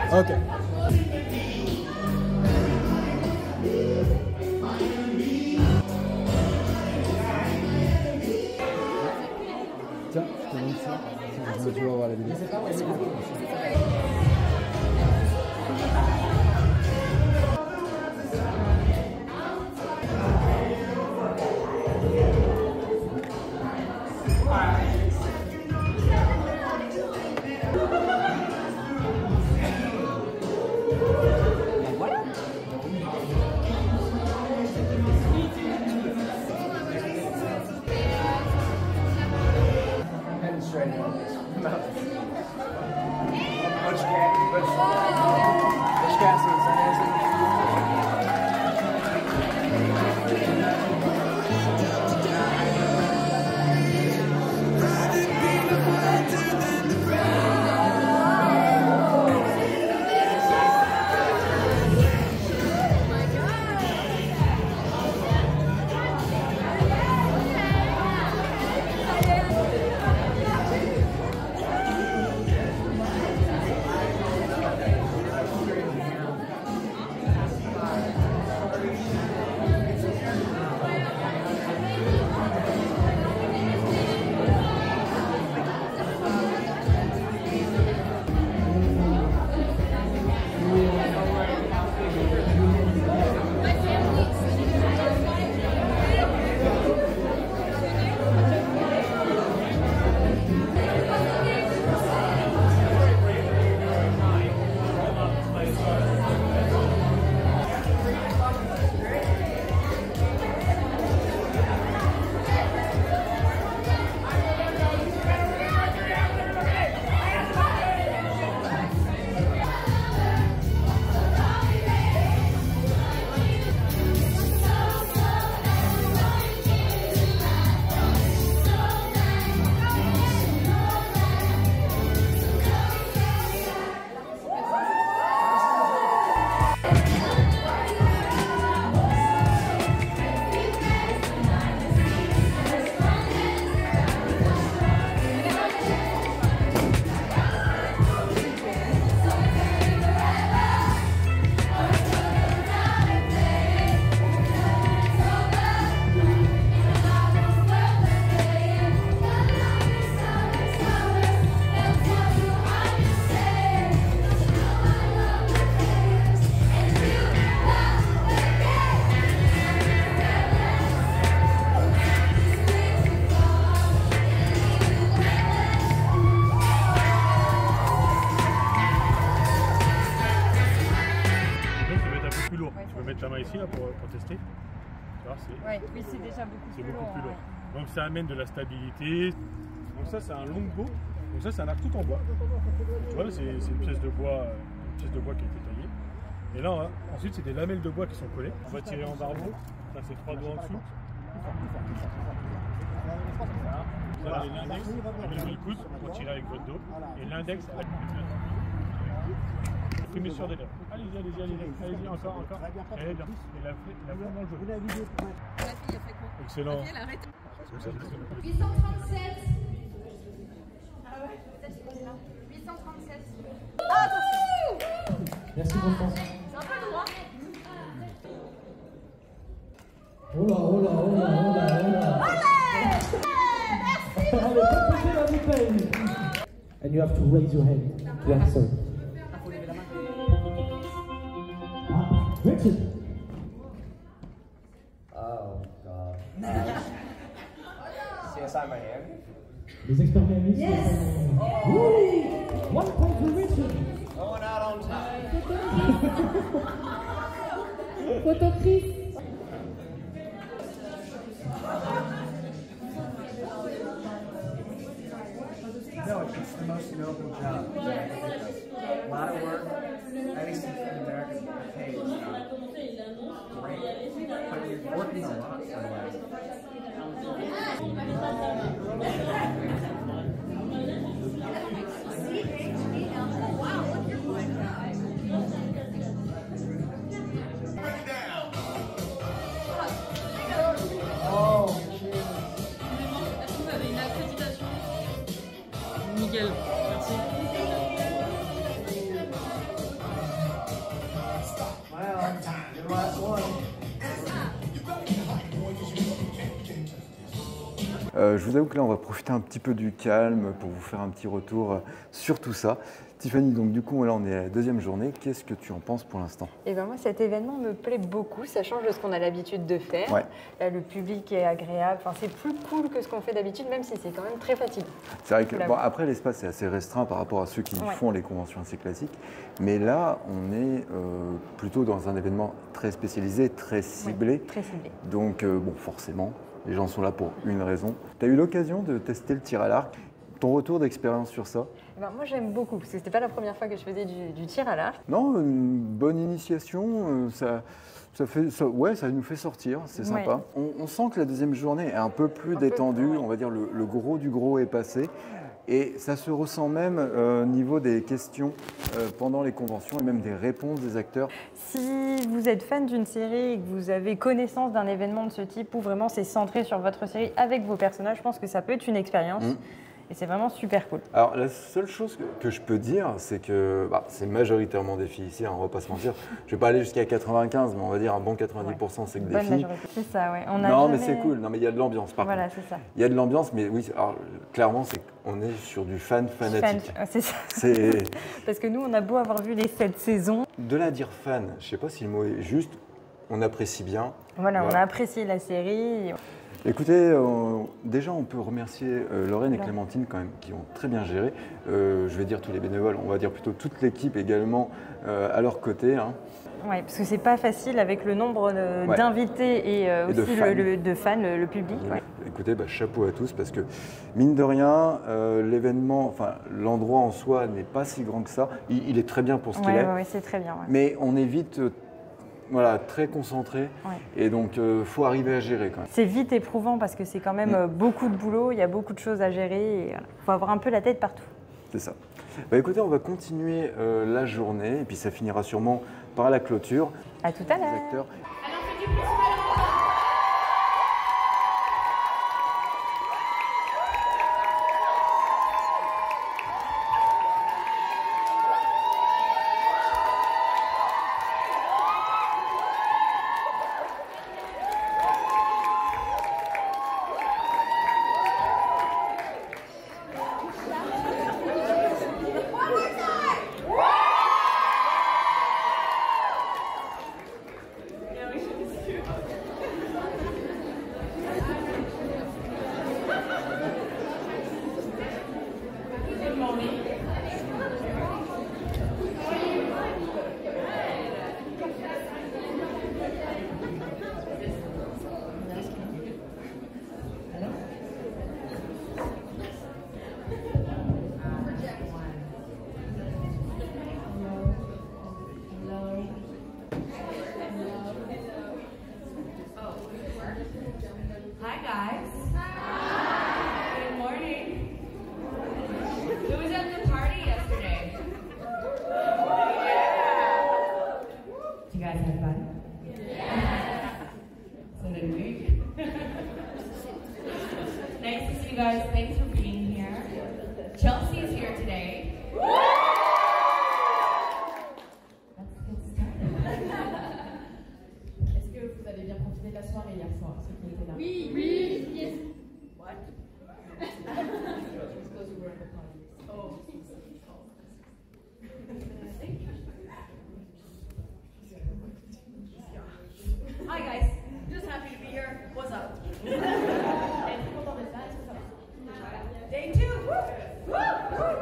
Ok. Tiens, je te montre ça. Si tu vas voir la vidéo. mettre la main ici là, pour, pour tester. Ouais, oui, c'est déjà beaucoup plus lourd. beaucoup plus lourd. Ouais. Donc ça amène de la stabilité. Donc ça c'est un longbow. Donc ça c'est un arc tout en bois. Tu vois là c'est une pièce de bois, une pièce de bois qui a été taillée. Et là hein, ensuite c'est des lamelles de bois qui sont collées. On va tirer en barbeau. Ça c'est trois doigts en dessous. Vous avez l'index, le coude pour tirer avec votre dos. Et l'index avec primé sur des lèvres. Allez-y, allez-y, allez-y, allez-y, encore, encore. Très bien. Et la flamme dans le jaune. Excellent. huit cent trente-sept. huit cent trente-sept. Merci beaucoup. C'est un peu droit. Oh là, oh là, oh là, oh là, oh là. Merci. Allez, répétez la bouteille. And you have to raise your hand. Yeah, sorry. Ah, Richard. Oh, God. See inside my hand? Les experts mécaniques. Yes. Oui. One point for Richard. Going out on time. Photo Chris. No, it's the most noble job. A lot of work, at least in America, the pay is not great. But you're working a lot for Oh, est-ce que vous avez une accréditation? Nickel, merci. Euh, je vous avoue que là, on va profiter un petit peu du calme pour vous faire un petit retour euh, sur tout ça. Tiffany, donc du coup, là, on est à la deuxième journée. Qu'est-ce que tu en penses pour l'instant? Et ben moi, cet événement me plaît beaucoup. Ça change de ce qu'on a l'habitude de faire. Ouais. Là, le public est agréable. Enfin, c'est plus cool que ce qu'on fait d'habitude, même si c'est quand même très fatigant. C'est vrai que bon, après, l'espace est assez restreint par rapport à ceux qui Ouais. font les conventions assez classiques. Mais là, on est euh, plutôt dans un événement très spécialisé, très ciblé. Ouais, très ciblé. Donc, euh, bon, forcément, les gens sont là pour une raison. Tu as eu l'occasion de tester le tir à l'arc. Ton retour d'expérience sur ça? Eh ben, moi, j'aime beaucoup, parce que c'était pas la première fois que je faisais du, du tir à l'arc. Non, une bonne initiation, euh, ça, ça, fait, ça, ouais, ça nous fait sortir, c'est sympa. Ouais. On, on sent que la deuxième journée est un peu plus détendue, on va dire le, le gros du gros est passé. Et ça se ressent même euh, au niveau des questions euh, pendant les conventions et même des réponses des acteurs. Si vous êtes fan d'une série et que vous avez connaissance d'un événement de ce type où vraiment c'est centré sur votre série avec vos personnages, je pense que ça peut être une expérience. Mmh. Et c'est vraiment super cool. Alors la seule chose que, que je peux dire, c'est que bah, c'est majoritairement des filles ici, hein, on va pas se mentir. Je vais pas aller jusqu'à quatre-vingt-quinze, mais on va dire un bon quatre-vingt-dix pour cent c'est que des Bonne filles. majorité. C'est ça, ouais. On a non, jamais... mais c'est cool. Non, mais il y a de l'ambiance par Voilà, contre. c'est ça. Il y a de l'ambiance, mais oui, alors, clairement, c'est qu'on est sur du fan fanatique. Fan, c'est ça. C'est... Parce que nous, on a beau avoir vu les sept saisons. De là à dire fan, je sais pas si le mot est juste, on apprécie bien. Voilà, Voilà. on a apprécié la série. Écoutez, euh, déjà on peut remercier euh, Lorraine et Voilà. Clémentine quand même qui ont très bien géré. Euh, je vais dire tous les bénévoles, on va dire plutôt toute l'équipe également euh, à leur côté. Hein. Oui, parce que c'est pas facile avec le nombre de- Ouais. d'invités et, euh, Et de aussi fans. le, le- de fans, le, le public. Ouais. Écoutez, bah, chapeau à tous parce que mine de rien, euh, l'événement, enfin l'endroit en soi n'est pas si grand que ça. Il, il est très bien pour ce qu'il Ouais, est, ouais, ouais, c'est très bien. Ouais. mais on est vite euh, voilà, très concentré Ouais. et donc il euh, faut arriver à gérer quand même. C'est vite éprouvant parce que c'est quand même Mm. euh, beaucoup de boulot, il y a beaucoup de choses à gérer. Il faut avoir un peu la tête partout. C'est ça. Bah, écoutez, on va continuer euh, la journée et puis ça finira sûrement par la clôture. À tout à Les l'heure. acteurs. Hi guys. Hi. Good morning. Who was at the party yesterday? Yeah. You guys have fun? Yeah. So did we. Nice to see you guys. Thanks for being here. Chelsea's here today. Est-ce que vous avez bien profité de la soirée hier soir, ceux qui étaient là? Oui, oui, yes. What? Because you were at the party. Oh. Hi guys. Just happy to be here. What's up? Êtes-vous content d'être là? Est-ce que ça va? Day two. Woo! Woo! Woo!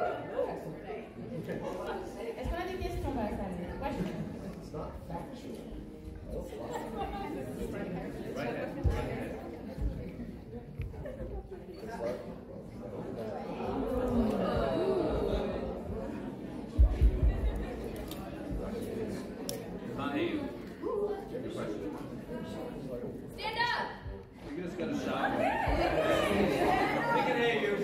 Est-ce qu'on a des questions dans la salle? Questions? Can't hear you. Good question. Stand up. You just got a shot. We can hear you.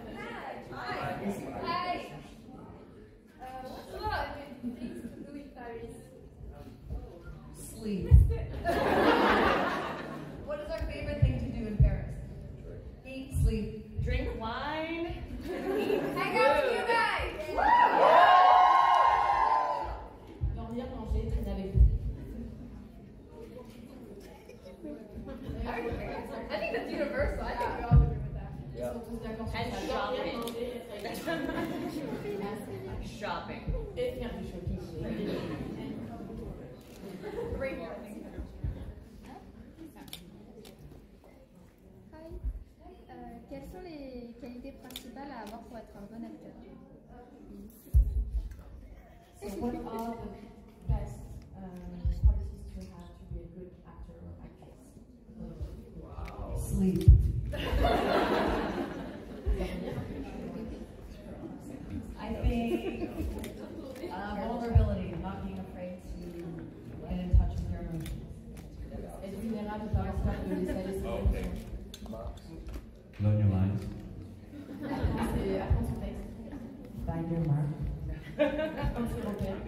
Hi. Uh, what's up? Things to do in Paris. Sleep. What is our favorite thing to do in Paris? Eat, sleep, Drink wine. Hang out with you guys. Dormir, manger, traîner avec I think that's universal. I think we all agree with that. And shopping. Shopping. Et faire du shopping. Three more. Hi. Euh, quelles sont les qualités principales à avoir pour être un bon acteur? So what are the best um, qualities to have to be a good actor or actress? Wow. Sleep. I think uh, vulnerability, not being afraid to get in touch with your emotions. Être vulnérable, pas avoir peur de laisser aller ses émotions. Learn your lines. C'est apprendre son texte. Find your mark. Apprendre ses repères.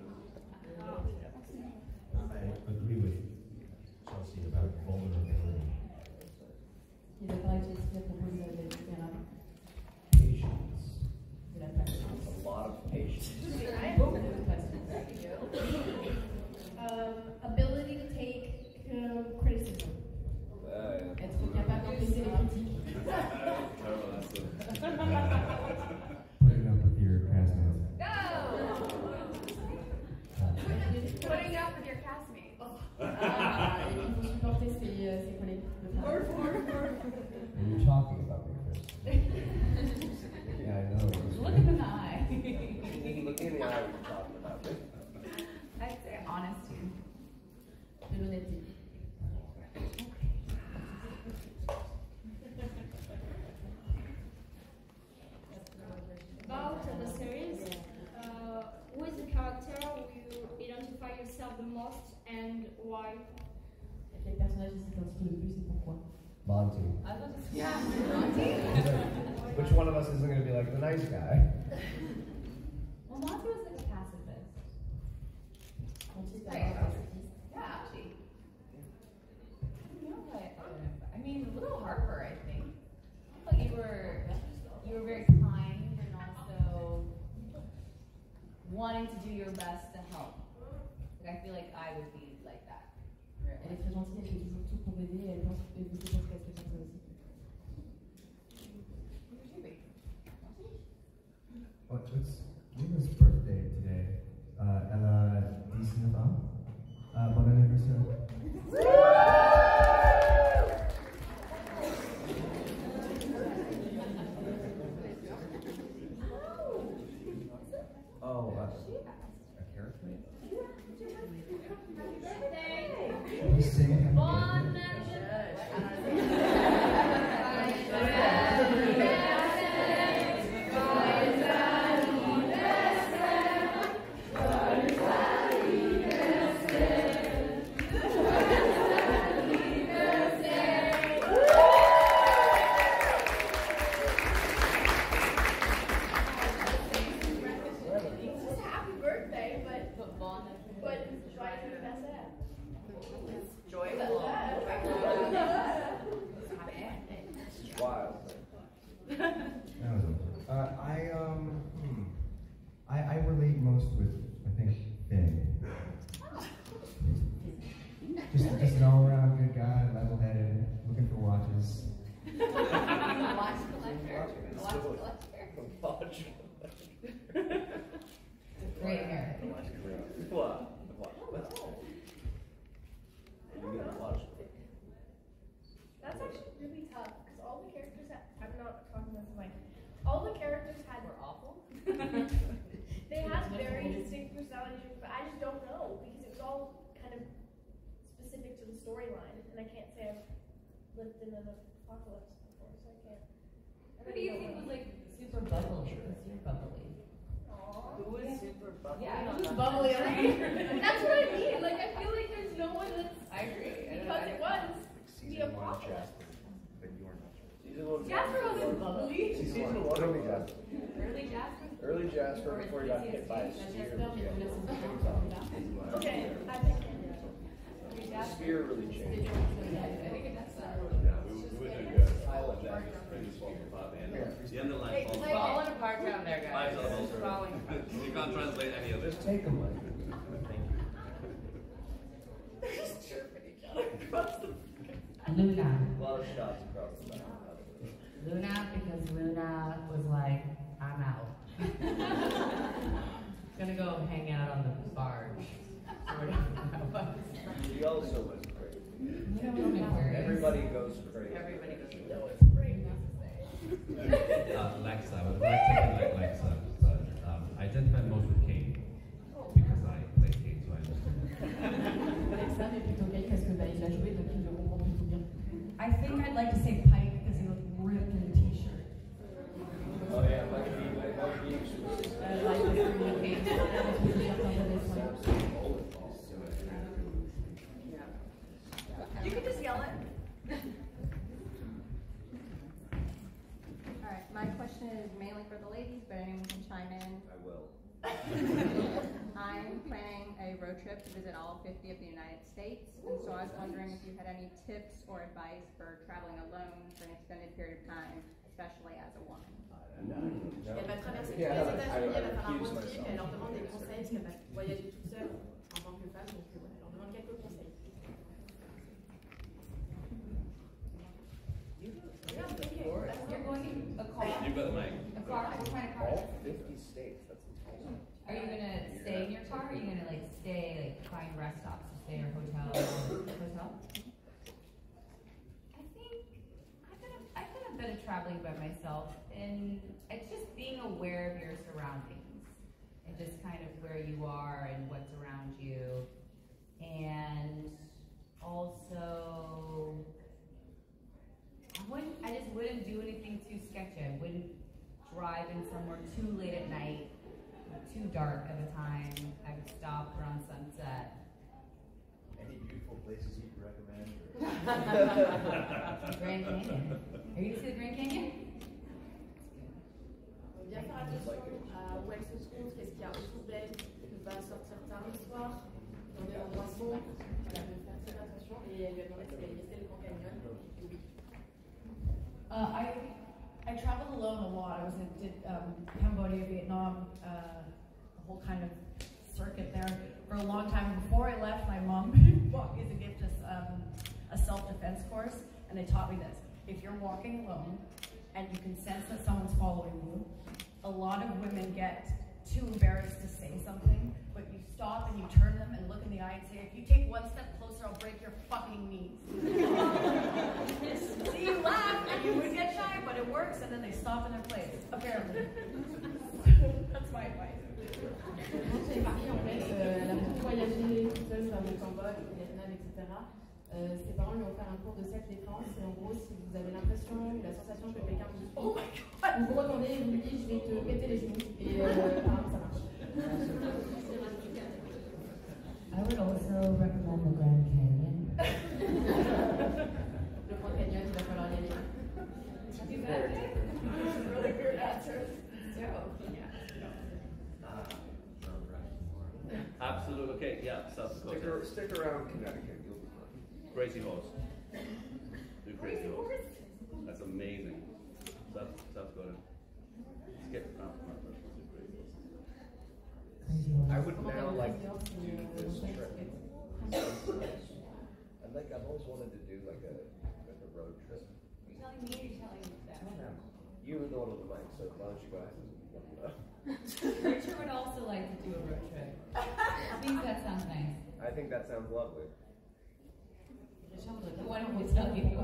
I agree with Chelsea about vulnerability. Il est d'accord avec Jessica à propos de d'être vulnérable. Patience. De la patience. A lot of patience. Beaucoup de patience. Um, ability to take uh, criticism. Être capable d'encaisser les critiques. Putting up with your castmates. Go! Putting up with your castmates. Ah, il faut supporter ses, euh, ses collègues de travail. Are you talking about me, Chris? Yeah, I know. Look him in the eye. Look in the eye when you're talking about me. I'd say honesty. De l'honnêteté. About the series, uh, who is the character who you identify yourself the most and why? Quel personnage s'identifie le plus et pourquoi? Monty. I thought this yeah, Monty. Which one of us isn't going to be like the nice guy? Well, Monty was like a pacifist. Right. Yeah, actually. You know what? I mean, a little Harper, I think. Like you were, you were very kind and also wanting to do your best to help. Like I feel like I would be like that. Elle est très gentille, elle fait toujours tout pour aider, elle pense et vous pensez qu'elle fait comme ça aussi. Oh, it's Luna's birthday today. Uh, elle a dix-neuf ans. Uh, bon anniversaire. Oh, uh, a character? Should we sing happy birthday? Happy birthday, but but why do you mess that? Joyful. It's wild. Uh, I um, hmm. I I relate most with I think Finn. Just just an all around good guy, level headed, looking for watches. Watch collector. Watch collector. Great hair. What? What? You get a watch. That's actually really tough because all the characters that I'm not talking about the mic. All the characters had were awful. They had very distinct personalities, but I just don't know because it was all kind of specific to the storyline, and I can't say I've lived in an apocalypse before, so I can't. Who do you think was like super bubbly? Who's your bubbly? Who is super bubbly? Yeah, Who's bubbly? That's what I mean. Like I feel like there's no one that's. I agree. Because it was the apocalypse. Jasper wasn't bubbly. Season one, early Jasper. Early Jasper. Early Jasper before he got hit by a spear. Okay, I think. The spear really changed. I think it does that. The underline Hey, falls falling apart down there, guys. Five syllables. Falling apart. You can't translate any of this. Just take them like They're just chirping each other across the. Luna. A lot of shots across the back. Luna, because because Luna was like, I'm out. Gonna go hang out on the barge. Or whatever that was. She also was crazy. You know, Everybody goes crazy. Everybody goes crazy. No, it's great. uh, Lexa, I would like to be like Lexa, but um, I identify most with Kate because I play Kate, so I understand. Alexa est plutôt gay parce que bah, il a joué, donc il le comprend plutôt bien. I think I'd like to say Pike because he looked ripped in the t-shirt. Oh yeah, like me, like my beach was. Uh, like the communicate, You can just yell it. Alright, my question is mainly for the ladies, but anyone can chime in. I will. I'm planning a road trip to visit all fifty of the United States, and so I was wondering if you had any tips or advice for traveling alone for an extended period of time, especially as a woman. Elle va traverser tous les États-Unis, elle va faire un road trip, elle leur demande des conseils parce qu'elle va voyager toute seule en tant que femme, donc voilà, elle leur demande quelques conseils. Yeah, I'm thinking, you're going a car. You've got the mic. A car, what kind of car? All fifty states. That's awesome. Are you gonna stay in your car? Or are you gonna like stay, like find rest stops to stay in your hotel? hotel? I think I've done, a, I've done a bit of traveling by myself, and it's just being aware of your surroundings and just kind of where you are and what's around you, and also. I wouldn't, I just wouldn't do anything too sketchy. I wouldn't drive in somewhere too late at night, too dark at a time. I would stop around sunset. Any beautiful places you'd recommend? Grand Canyon. Are you going to see the Grand Canyon? Donc bien faire attention à où elle se trouve, qu'est-ce qu'il y a autour d'elle, ne pas sortir tard le soir, dans des endroits sombres, voilà, de faire très attention. Et elle lui a demandé si elle listait le Grand Canyon. Oui. Uh, I I traveled alone a lot. I was in did, um, Cambodia, Vietnam, uh, the whole kind of circuit there for a long time. Before I left, my mom bought me as a gift just um, a self-defense course, and they taught me this: if you're walking alone and you can sense that someone's following you, a lot of women get too embarrassed to say something, but you stop and you turn them and look in the eye and say, "If you take one step closer, I'll break your fucking knees." So you laugh and you would get shy, but it works, and then they stop in their place, apparently. That's my advice. J'ai une fille en fait, euh, elle a beaucoup voyagé toute seule vers le Cambodge, au Vietnam, et cetera. Euh, ses parents lui ont fait un cours de self-défense, et en gros, si vous avez l'impression, la sensation que quelqu'un vous suit, oh vous vous retournez et vous lui dites je vais te péter les genoux, et euh, apparemment ça marche. I would also recommend the Grand Canyon. Le Grand Canyon, il va falloir y aller. Really good answer. Absolutely. Okay. Yeah. South Dakota. Stick, ar- stick around Connecticut. You'll be fine. Crazy Horse. Do Crazy Horse. That's amazing. South, South Dakota. Skip. Oh, no, no, do Crazy Horse. I would now like to do this trip. I'd like. I've always wanted to do like a like a road trip. Are you telling me or are you telling them? You were the one on the mic, so why don't you go ahead? Richard would also like to do a road trip. I think that sounds nice. I think that sounds lovely. Why don't we tell you?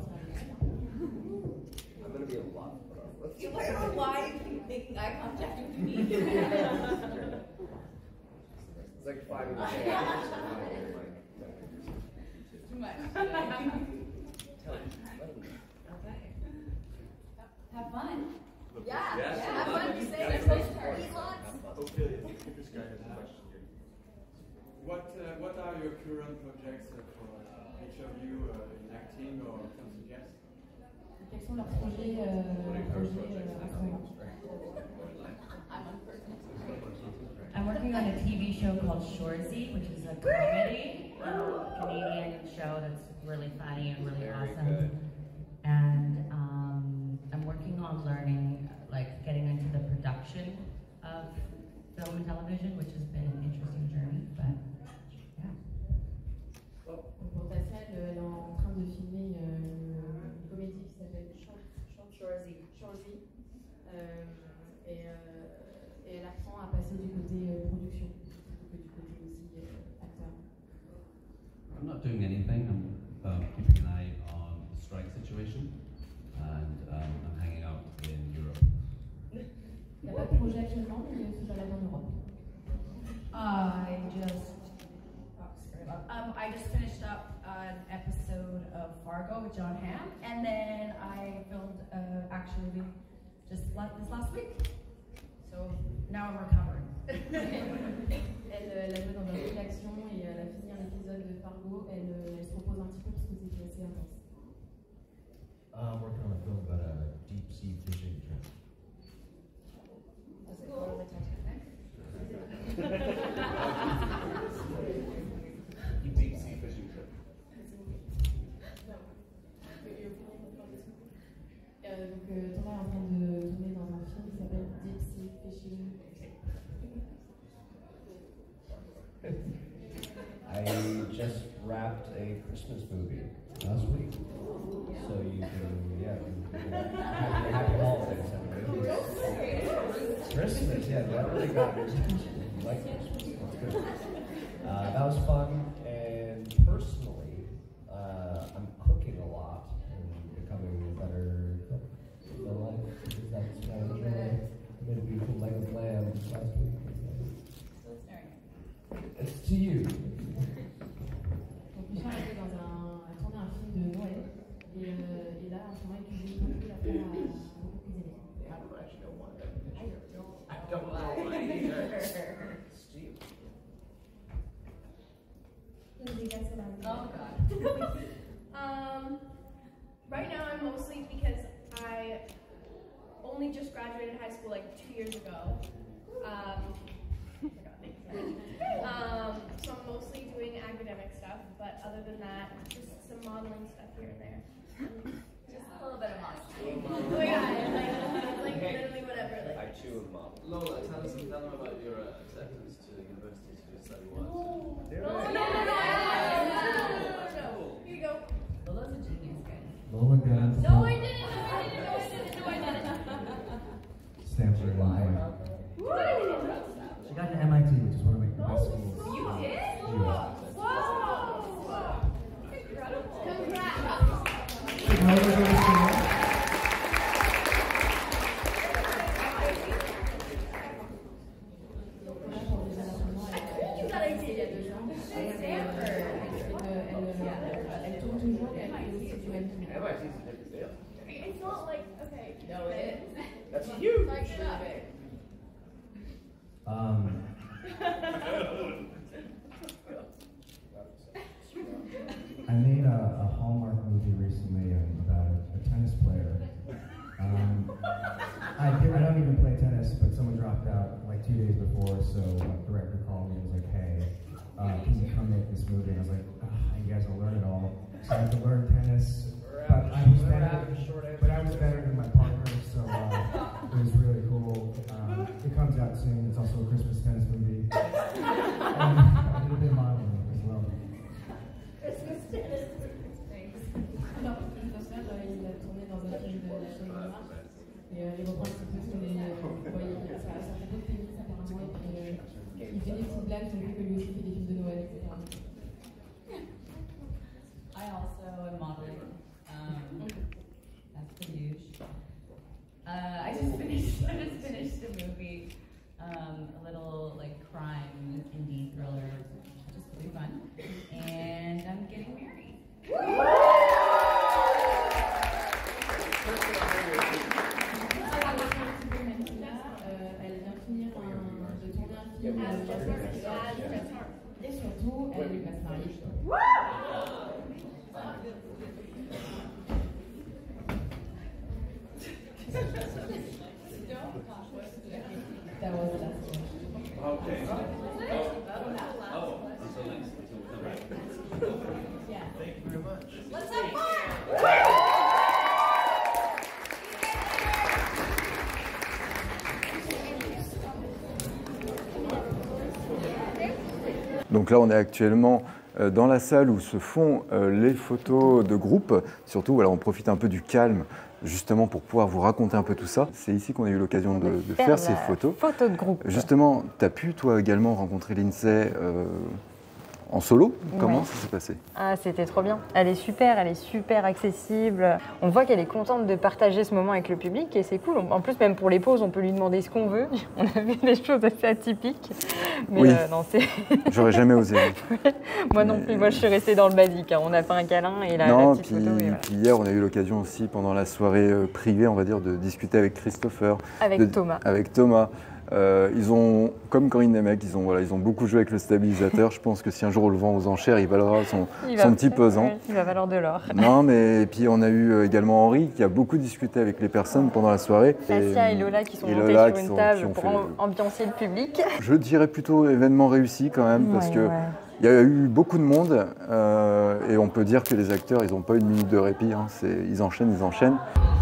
I'm gonna be a lot to put up with. You learn to lie if you make eye contact with me. It's like five in the day. Too much. Okay. Have fun. Yeah, Yes. yeah, have fun. You say Yeah. there's postcards. Eat lots. Okay, this guy has a question here. What uh, What are your current projects uh, for uh, each of you uh, in acting or something else? Quels sont leurs projets, euh, projets euh, à ce moment? I'm working on a T V show called Shorzy, which is a comedy, uh, Canadian show that's really funny and really Very awesome. good. And um, I'm working on learning, like getting into the production of film and television, which has been an interesting journey, but yeah. Donc pour ta salle, elle est en train de filmer euh, une comédie qui s'appelle Shorzy. Shorzy. situation, and um, I'm hanging out in Europe. Il n'y a pas de projet actuellement, mais je suis balade en Europe. I just, oh, sorry about- um, I just finished up an episode of Fargo with John Hamm, and then I filmed uh, action movie just la- this last week. So now I'm recovering. Elle, elle a joué dans un film d'action et elle a fini un épisode de Fargo. Elle, euh, elle se repose un petit peu parce que c'était assez intense. Uh, working on a film about a deep sea fishing trip. Does it go to the Titanic? Deep sea fishing trip. Euh, donc euh, Thomas est en train de tourner dans un film qui s'appelle Deep Sea Fishing. I just wrapped a Christmas movie last week. So you can, yeah, you can, happy, happy holidays, everybody. Christmas, yeah, that really got your attention. You like Christmas, that's good. Uh, that was fun, and personally, uh, I'm cooking a lot and becoming a better cook in my life. Because that's what I enjoy. I made a beautiful leg of lamb last week. It's to you. Donc Michel était dans un, a tourné un film de Noël et, euh, et là en ce moment il cuisine beaucoup, il apprend à beaucoup cuisiner. I don't actually know why. I don't. I don't know why either. Steve. Oh god. um, right now I'm mostly because I only just graduated high school like two years ago. Um, um, so I'm mostly doing academic stuff, but other than that, just some modeling stuff here and there. Just a little bit of modeling. Oh my god, like, like literally whatever. Like, I chew them up. Lola, tell us tell them about your uh, acceptance to university to do study what? no, no, no, no, no, no, no, no. Here you go. Lola's a genius, guys. Lola got No, I didn't. No, I didn't. No, I didn't. No, I didn't. Stanford Live. She got to M I T, which is one of the best schools. You did? Yeah. Whoa! Incredible. Congrats. You got a kid. Stanford. Elle tourne toujours et elle fait aussi du M T V. M I T's a different deal. It's not like, okay. No, it is. That's huge. Like it up. Um, I made a, a Hallmark movie recently um, about a, a tennis player. Um, I, did, I don't even play tennis, but someone dropped out like two days before, so the director called me and was like, hey, uh, can you come make this movie? And I was like, oh, you guys will learn it all. So I had to learn tennis, but I was better, but I was better than my partner, so uh, it was really cool. Um, it comes out soon. It's also a Christmas tennis movie. Um, a little bit modeling as well. Christmas tennis. Thanks. Alors, Christopher, il a tourné dans un film de la cinéma et euh, il reprend un petit peu ce que les. Euh, ouais, il- ça, ça fait beaucoup de tennis apparemment et puis euh, il fait des petites blagues sur le fait que lui aussi fait des films de Noël, et cetera. I also am modeling. Um, that's pretty huge. Uh, I just finished. I just finished a movie, um, a little like crime indie thriller, just really fun. And I'm getting married. Euh, elle vient finir un, de tourner un film et surtout elle va se marier. That was the last one. Okay. Oh, oh, until next, until right. Yeah. Thank you very much. Let's have fun. Donc là, on est actuellement euh, dans la salle où se font euh, les photos de groupe. Surtout, voilà, on profite un peu du calme, justement pour pouvoir vous raconter un peu tout ça. C'est ici qu'on a eu l'occasion de, de faire ces photos. Photo de groupe. Justement, tu as pu, toi également, rencontrer Lindsay euh, en solo. Comment Ouais. ça s'est passé? Ah, c'était trop bien. Elle est super, elle est super accessible. On voit qu'elle est contente de partager ce moment avec le public et c'est cool. En plus, même pour les pauses, on peut lui demander ce qu'on veut. On a vu des choses assez atypiques. Mais Oui. euh, non, c'est... J'aurais jamais osé. Moi non plus, moi je suis restée dans le basique. hein. On a fait un câlin et la, la Non, petite puis, photo. Et voilà. puis hier, on a eu l'occasion aussi, pendant la soirée euh, privée, on va dire, de discuter avec Christopher. Avec de- Thomas. Avec Thomas. Euh, ils ont, comme Corinne Nemec, ils ont, voilà, ils ont beaucoup joué avec le stabilisateur. Je pense que si un jour on le vend aux enchères, il valera son, Il son va- petit pesant. ouais, il va valoir de l'or. Non, mais et puis on a eu euh, également Henri qui a beaucoup discuté avec les personnes pendant la soirée. Tassia et Lola qui sont et montées Lola sur qui une sont- qui table ont pour fait le- am- ambiancer le public. Je dirais plutôt événement réussi quand même, parce Ouais, que ouais. il y a eu beaucoup de monde euh, et on peut dire que les acteurs, ils n'ont pas une minute de répit. Hein. C'est- Ils enchaînent, ils enchaînent.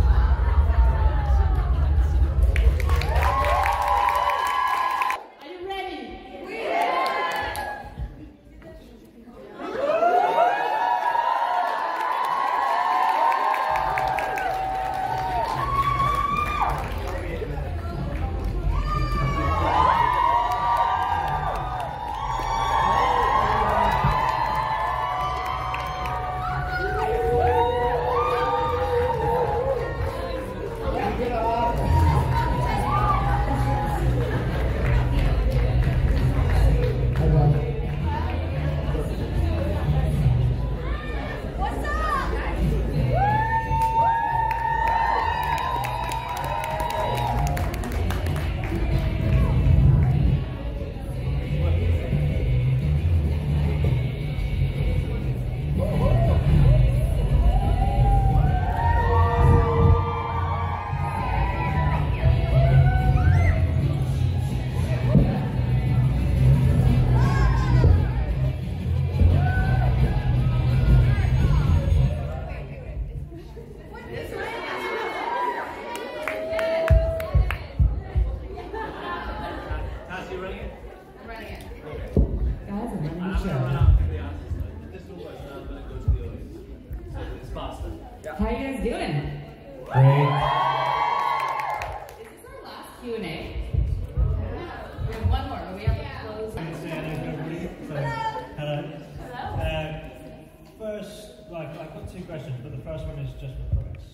How you guys doing? Great. Is this our last Q and A? We have one more, but we have to close. Hello. Uh, first, like, I've got two questions, but the first one is just for Chris.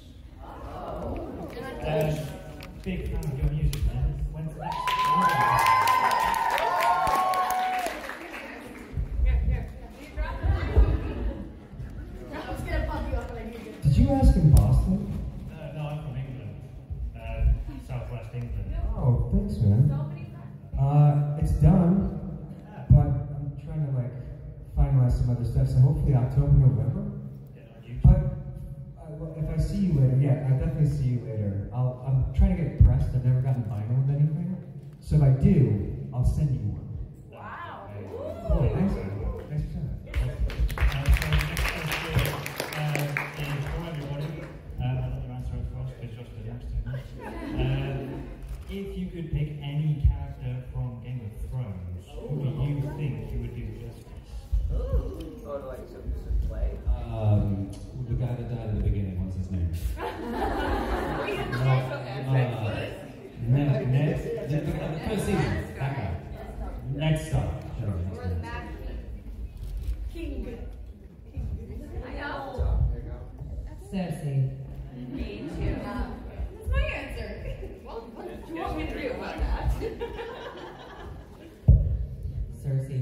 Um, big fan of your music, man. When's the next album? Did you ask in Boston? Uh, no, I'm from England. Uh, Southwest England. Oh, thanks, man. Uh, it's done, but I'm trying to like finalize some other stuff. So hopefully October, November. But uh, well, if I see you later, yeah, I definitely see you later. I'll, I'm trying to get it pressed. I've never gotten vinyl with anything. So if I do, I'll send you one. Wow. Cool. Thanks, man. Thanks for saying that. If you could pick any character from Game of Thrones, who do you think you would do justice? Oh, like, so this is play? Um, the guy that died at the beginning, what's his name? Uh, Ned, Ned, the, the, the first season, that guy. Ned Stark. Sure, that's his name. King. I know. Cersei. Me too. That's my answer. Well, what do you want me to do about that? Cersei.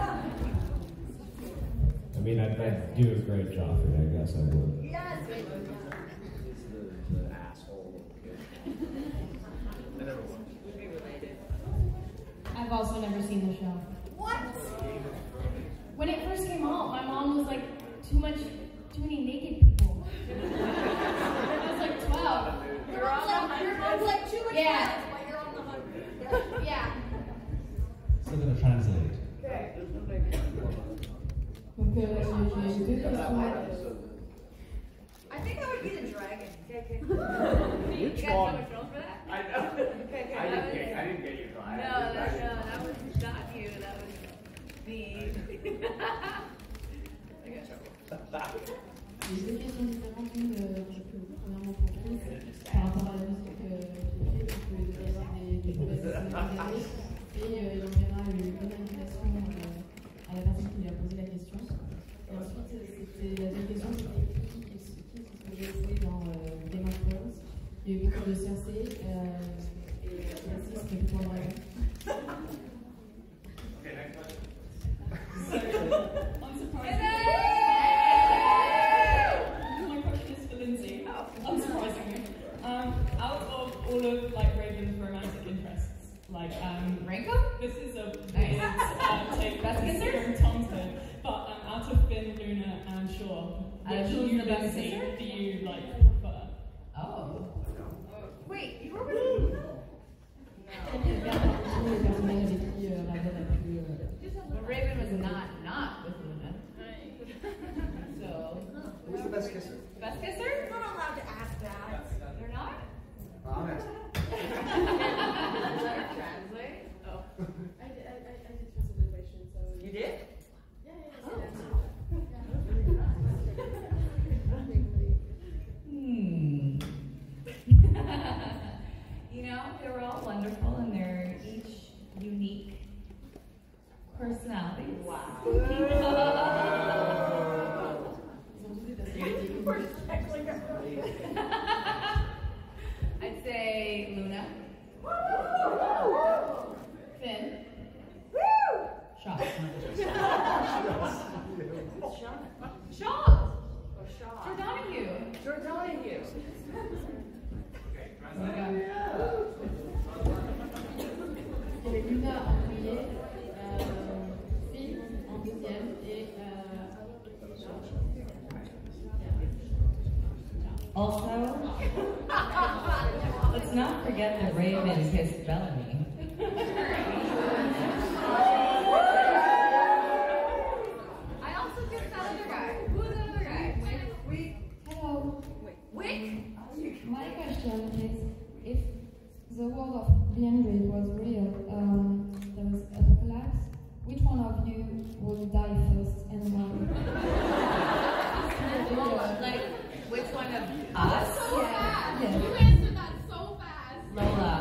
I mean, I'd, I'd do a great Joffrey, I guess I would. Yes. The, the asshole kid. I never watched it. I've also never seen the show. What? When it first came out, my mom was like, too much, too many naked people. I was like twelve. You're on the hunt. Your mom's like too much Yeah. fun, but you're on the hunt. Yeah. Still gonna translate. Okay. Donc, euh, j'ai j'ai deux questions. I think I would be the dragon. Okay, okay. Which you guys one? have a film for that? I know. Okay, okay. I that didn't was- get, I didn't get you. I No, had no, to- no, that was not you. That was me. I got trouble. J'ai deux questions différentes. Une, euh, donc, euh, premièrement pour Chris, par rapport à la musique euh, qu'il fait, donc euh, il doit y avoir des, des nouvelles années. Et euh, il enverra une bonne invitation euh, à la personne qui lui a posé la il y a eu beaucoup de Cersei euh, et Cersei c'était plutôt un dragon. Okay, next question. My question is for Lindsay. Unsurprisingly, um, out of all of like Raven's romantic interests, like um, Ranko? This is a Nice. weird uh, take Best from kisser? from Tom's head, but um, out of Finn, Luna, and Shaw, Uh, which who's you the best Lindsay kisser? do you like prefer? Oh. Wait, you were with Luna? Elle regarde un petit peu les personnages avec qui euh, Raven a pu. euh, Well, Raven was not not with Luna. So. Who's the best kisser? Best kisser? You're not allowed to ask that. They're not? I'm asking. Translate? Oh. I did, I, I, I did translation, so. You did? Yeah, yeah, Oh. yeah. Hmm. You know, they were all wonderful and they're each unique personalities. Wow. I'd say Luna. Finn. Shaw. Shaw. Jordonahue. Jordonahue. Il y avait Luna en premier, euh, Finn en deuxième et. Euh, Also, let's not forget that Raven kissed Bellamy. I also kissed that other guy. Who was that other guy? Wick? Wick? Hello. Wick? My question is, if the world of three hundred was real, um, there was apocalypse, which one of you would die first and why? Like, which one of So us? fast. Yeah. You answered that so fast. Lola.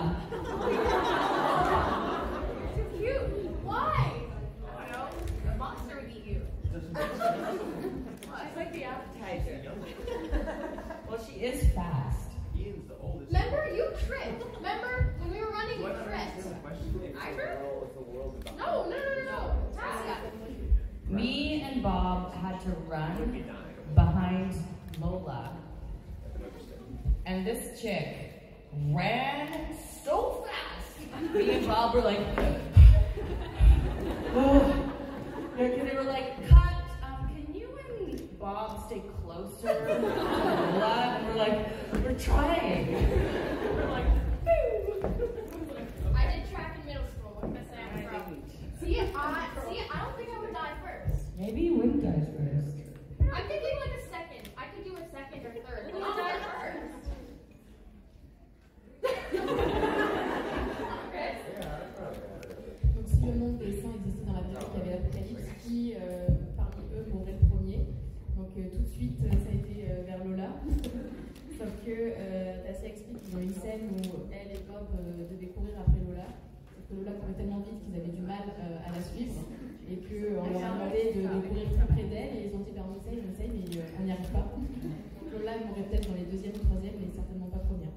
Too cute. Why? I don't know. The monster would eat you. She's like the appetizer. Well, she is fast. Ian's the oldest. Remember, you tripped. Remember when we were running, you tripped. I tripped? No, no, no, no, no. Tassia. Me and Bob had to run behind Lola. And this chick ran so fast. Me and Bob were like, oh. Yeah, they were like, cut. Um, can you and Bob stay closer to Lola? And we're like, we're trying. We're like, I did track in middle school. What can I say? I'm from. See, I see. I don't think I would die first. maybe you wouldn't die first. I'm thinking like a second. I could do a second or third. But I'll die first. Donc si le monde des saints existait dans la vie, il y avait l'Apocalypse qui, euh, parmi eux, mourrait le premier. Donc euh, tout de suite, euh, ça a été euh, vers Lola. Sauf que euh, Tassia explique qu'ils ont une scène où elle et Bob euh, devaient courir après Lola. Sauf que Lola courait tellement vite qu'ils avaient du mal euh, à la suivre. Et qu'on leur a demandé de, de courir plus près d'elle. Et ils ont dit, ben, on essaye, on essaye, mais euh, on n'y arrive pas. Donc Lola, elle mourrait peut-être dans les deuxième ou troisième, mais certainement pas première.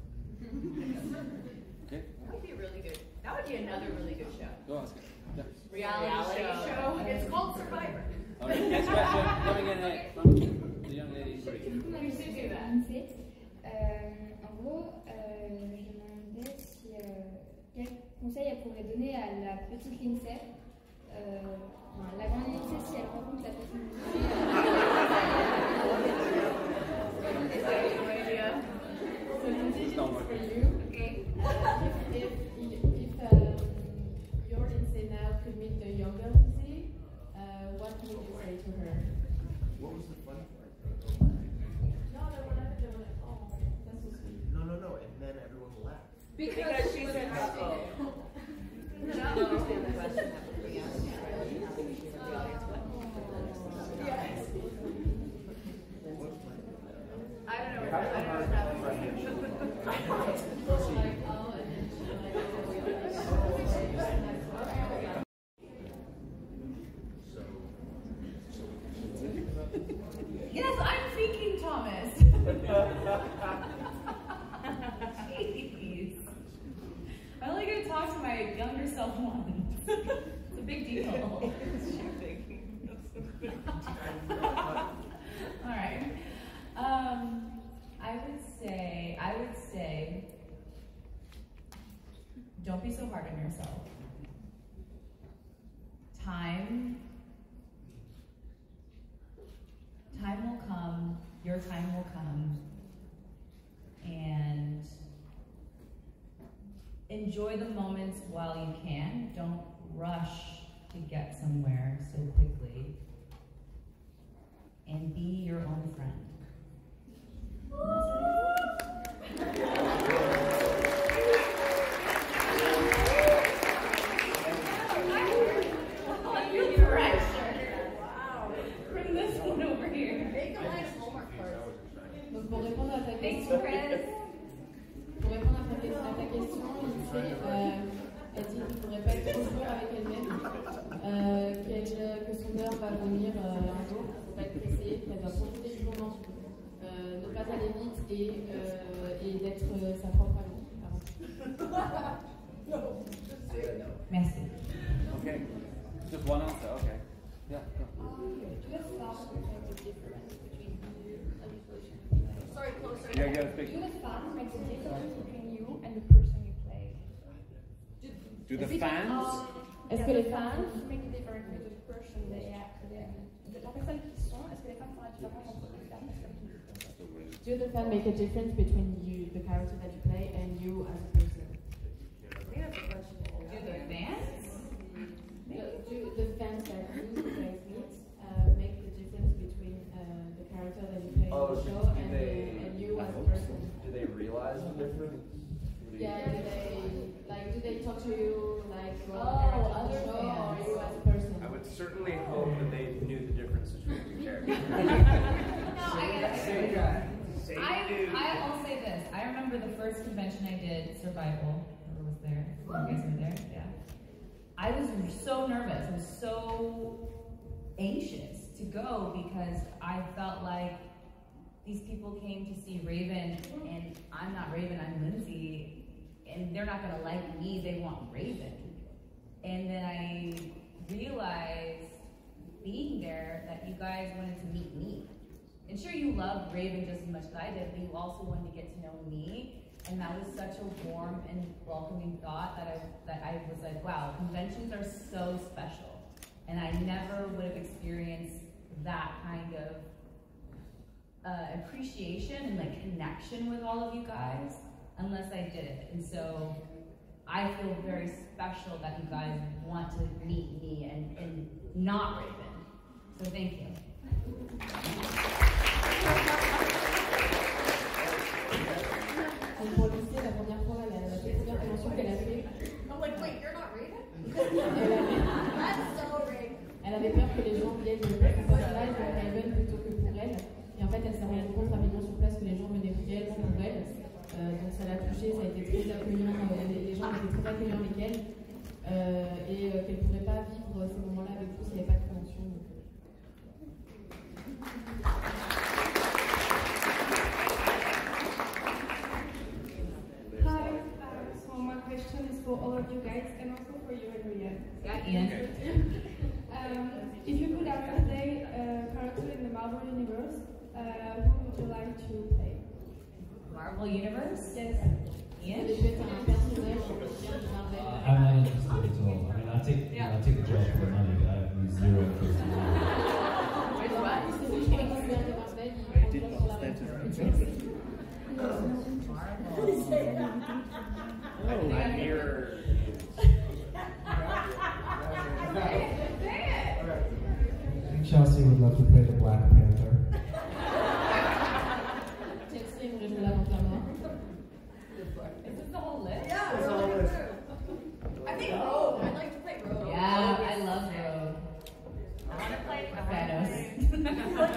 Okay. That would be really good. That would be another really good show. Go ask it. Yeah. Reality, show. It's called Survivor. All right, next question coming in uh, from the young lady. You should do that. Euh, en gros, euh, je me demandais si, euh, quel conseil elle pourrait donner à la petite Lindsay, euh, enfin, la grande Lindsay si elle rencontre la petite So Lindsay, this is for you. Okay. If, if, if um, your Lindsay now could meet the younger Lindsay, uh, what would you say to her? What was the funny part? No, no, we're not doing it. Oh, that's so sweet. No, no, no. And then everyone laughed. Because she's in trouble. No. I don't understand the question. I don't know. I don't know what that Yes, I'm thinking, Thomas. yourself once. It's a big deal. All right. Um, I would say, I would say, don't be so hard on yourself. Time, time will come, your time will come, and enjoy the moments while you can. Don't rush to get somewhere so quickly, and be your own friend. Donc pour répondre à ta question, pour répondre à ta, à ta question, Lindsay, euh, elle dit qu'il ne faudrait pas être trop dur avec elle-même, euh, qu'elle, que son heure va venir euh, un jour, il ne faut pas être pressé, qu'elle doit profiter du moment, euh, ne pas aller vite et, euh, et d'être euh, sa propre amie avant tout. Merci. Okay. Just one answer, okay. Yeah, go. Sorry, closer. Yeah, you gotta speak. Do the fans make the difference between you and the person you play? Do the fans? Est-ce que les fans make the difference between the person they act? La personne qui sont, est-ce que les fans font la différence entre les personnes qui Do the fans make a difference between you, the character that you play, and you as a person? Do the fans? Do the fans that you guys meet uh, make the difference between uh, the character that you play Oh, in the do- show do and, they- the, and you I as a hope person? Do they realize the difference? Yeah, do they like do they talk to you like you are Oh, the character of the other show or fans. you as a person? I would certainly hope that they knew the difference between the characters. No, I get it. Same guy. Same I, dude. I, I'll say this. I remember the first convention I did, Survival. Whoever was there? You guys were there? Yeah. I was so nervous. I was so anxious to go because I felt like these people came to see Raven, and I'm not Raven, I'm Lindsay, and they're not gonna like me, they want Raven. And then I realized, being there, that you guys wanted to meet me. And sure, you loved Raven just as much as I did, but you also wanted to get to know me. And that was such a warm and welcoming thought that I, that I was like, wow, conventions are so special. And I never would have experienced that kind of uh, appreciation and like connection with all of you guys unless I did it. And so I feel very special that you guys want to meet me and, and not Raven. So thank you. Donc pour Lindsay, la première fois, la, la toute première convention qu'elle a fait, I'm like, wait, you're not Raven? elle avait, That's so Raven. elle avait peur que les gens viennent pour son personnage de Raven plutôt que pour elle. Et en fait, elle s'est rendue compte rapidement sur place que les gens venaient réellement pour elle. Euh, donc ça l'a touchée, ça a été très accueillant, euh, les, les gens étaient très accueillants avec elle. Euh, et euh, qu'elle ne pourrait pas vivre ces moments-là avec vous s'il n'y avait pas de convention. Donc, euh. Hi, uh, so my question is for all of you guys and also for you and Rian. Yeah, Ian. um, if you could have a play a character in the Marvel Universe, uh, who would you like to play? Marvel Universe? Yes. Ian? Uh, I'm not interested at all. I mean, I'll take, you know, I'll take the job for the money, but I have zero interest in I mirror. I think Chelsea would love to play the Black Panther. Chelsea aimerait jouer la Panthère Noire. Is this the whole list? Yeah. It's the whole list. I think Rogue. I'd like to play Rogue. Yeah, I love Rogue. I want to play Thanos.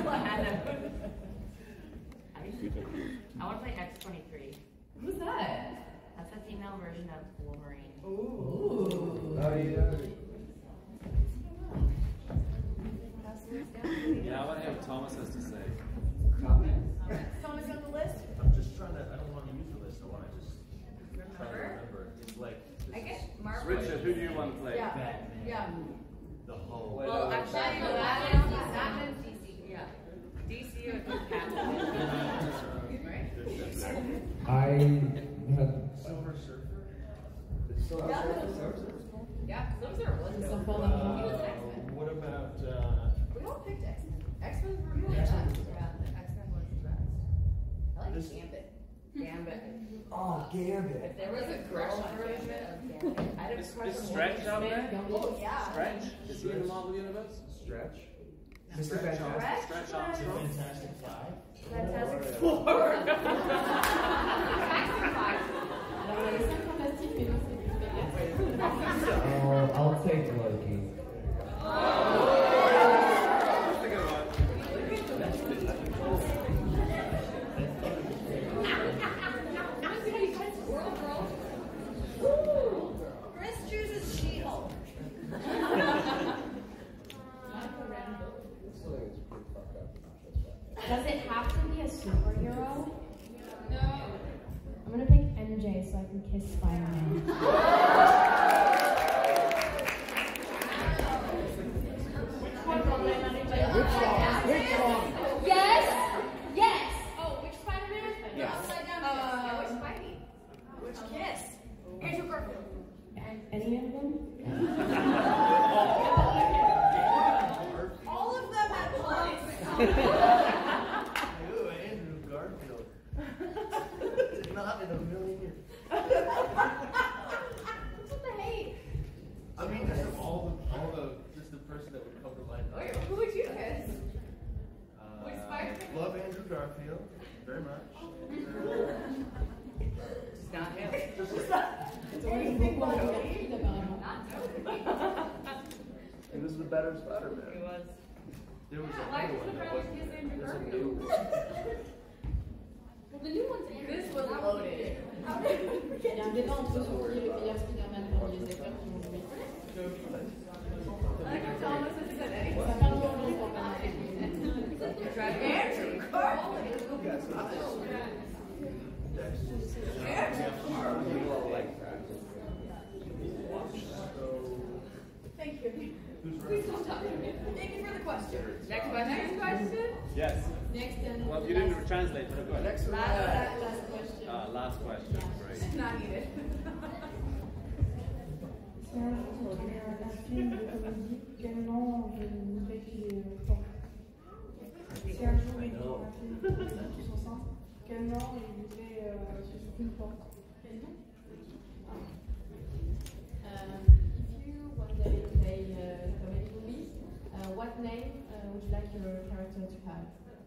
I want to play X twenty-three. Who's that? That's a female version of Wolverine. Ooh. Oh, yeah. Yeah, I want to hear what Thomas has to say. Thomas on the list? I'm just trying to, I don't want to use the list, I want to just try to remember. It's like, I guess Marvel. Richard, who do you want I had. Silver Surfer? It's still out there? Silver Surfer? Yeah, Silver Surfer was Some dope. fun on He was X-Men. What about, uh, We all picked X-Men. X-Men were really X-Men. best. Yeah, X-Men was the best. I like This- Gambit. Gambit. Oh, Gambit. If there was a girl version of Gambit, I'd have Is, crushed is on Stretch out there? Oh, yeah. Stretch? Is he in the Marvel Universe? Stretch? Mister Stretch Fantastic. Stretch Armstrong. Fantastic Five? Fantastic Four. Four. Alors, les cinq fantastiques, mais non, c'est plus efficace. I'll, I'll take Loki. Chris chooses She-Hulk. Does it have to be a superhero? No. I'm gonna pick M J so I can kiss Spider-Man. Which one? Which one? Yes! Yes! Oh, which Spider-Man? Yes. Upside down. Uh, which Spidey? Which Kiss? Andrew Garfield. Any of them? All of them at once. Ooh, Andrew Garfield. Not in a million years. What's with the hate? I mean, just all the, all the, just the person that would come to mind. Okay, who would you kiss? Uh, Which Spider-Man? Love Andrew Garfield very much. Just not him. It's always beaucoup en Floride, apparemment. Not Toby. He was the better Spider-Man. He was. There was Yeah, a why new would one you that rather wasn't. kiss Andrew There's a Garfield? new one. Well, the new one's Andrew. This was loaded. How did we Il forget y a un débat entre eux sur qui est le meilleur Spider-Man parmi les acteurs qui ont joué. I think Thomas has said anything. Ça parle de lui pour parler. Andrew Garfield. Thank you. Please don't talk to me. Thank you for the question. Next question. Next question. Yes. Next and Well, you didn't translate, but go ahead. Next Last, last, last question. uh, last question. Great. Not needed. Si un jour vous tournez un film de comédie, quel nom vous voudrez qu'il porte? Si un jour vous tournez un film de comédie tous ensemble, quel nom vous voudrez que ce film porte? Quel nom? Um, if you one day play a comedy movie, uh, what name uh, would you like your character to have?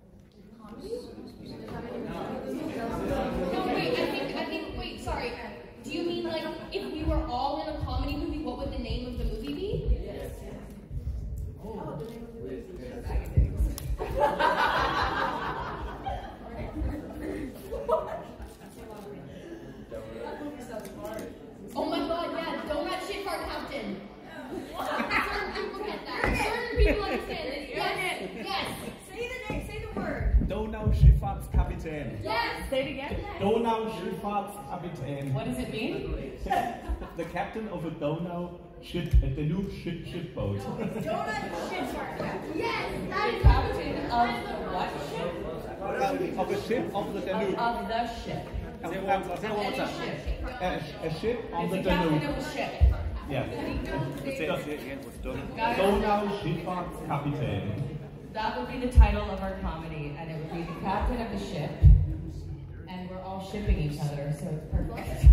No, wait, I think, I think, wait, sorry. Do you mean like if we were all in a comedy movie, what would the name of the movie be? Yes. Oh, the name of the movie. Oh my god, yeah, Donut Shit Fart Captain. Certain people get that. Certain people understand it. Yes, yes. Say the name. Say the word. Donau-Schifffahrtskapitän. Yes. Say it again. Donau-Schifffahrtskapitän. What does it mean? The captain of a Donau ship, a Danube ship, shipboat. Donut shit fart captain. Yes, that is Captain of the what ship? Uh, of a ship of the Danube. Of the ship. Um, Say um, one more time. Any ship. a, a ship on It's the the captain Danube. of the ship. Yeah. Say it again. What's done? Guys, Donau-Schifffahrtskapitän. that would be the title of our comedy, and it would be the captain of the ship, and we're all shipping each other, so it's perfect.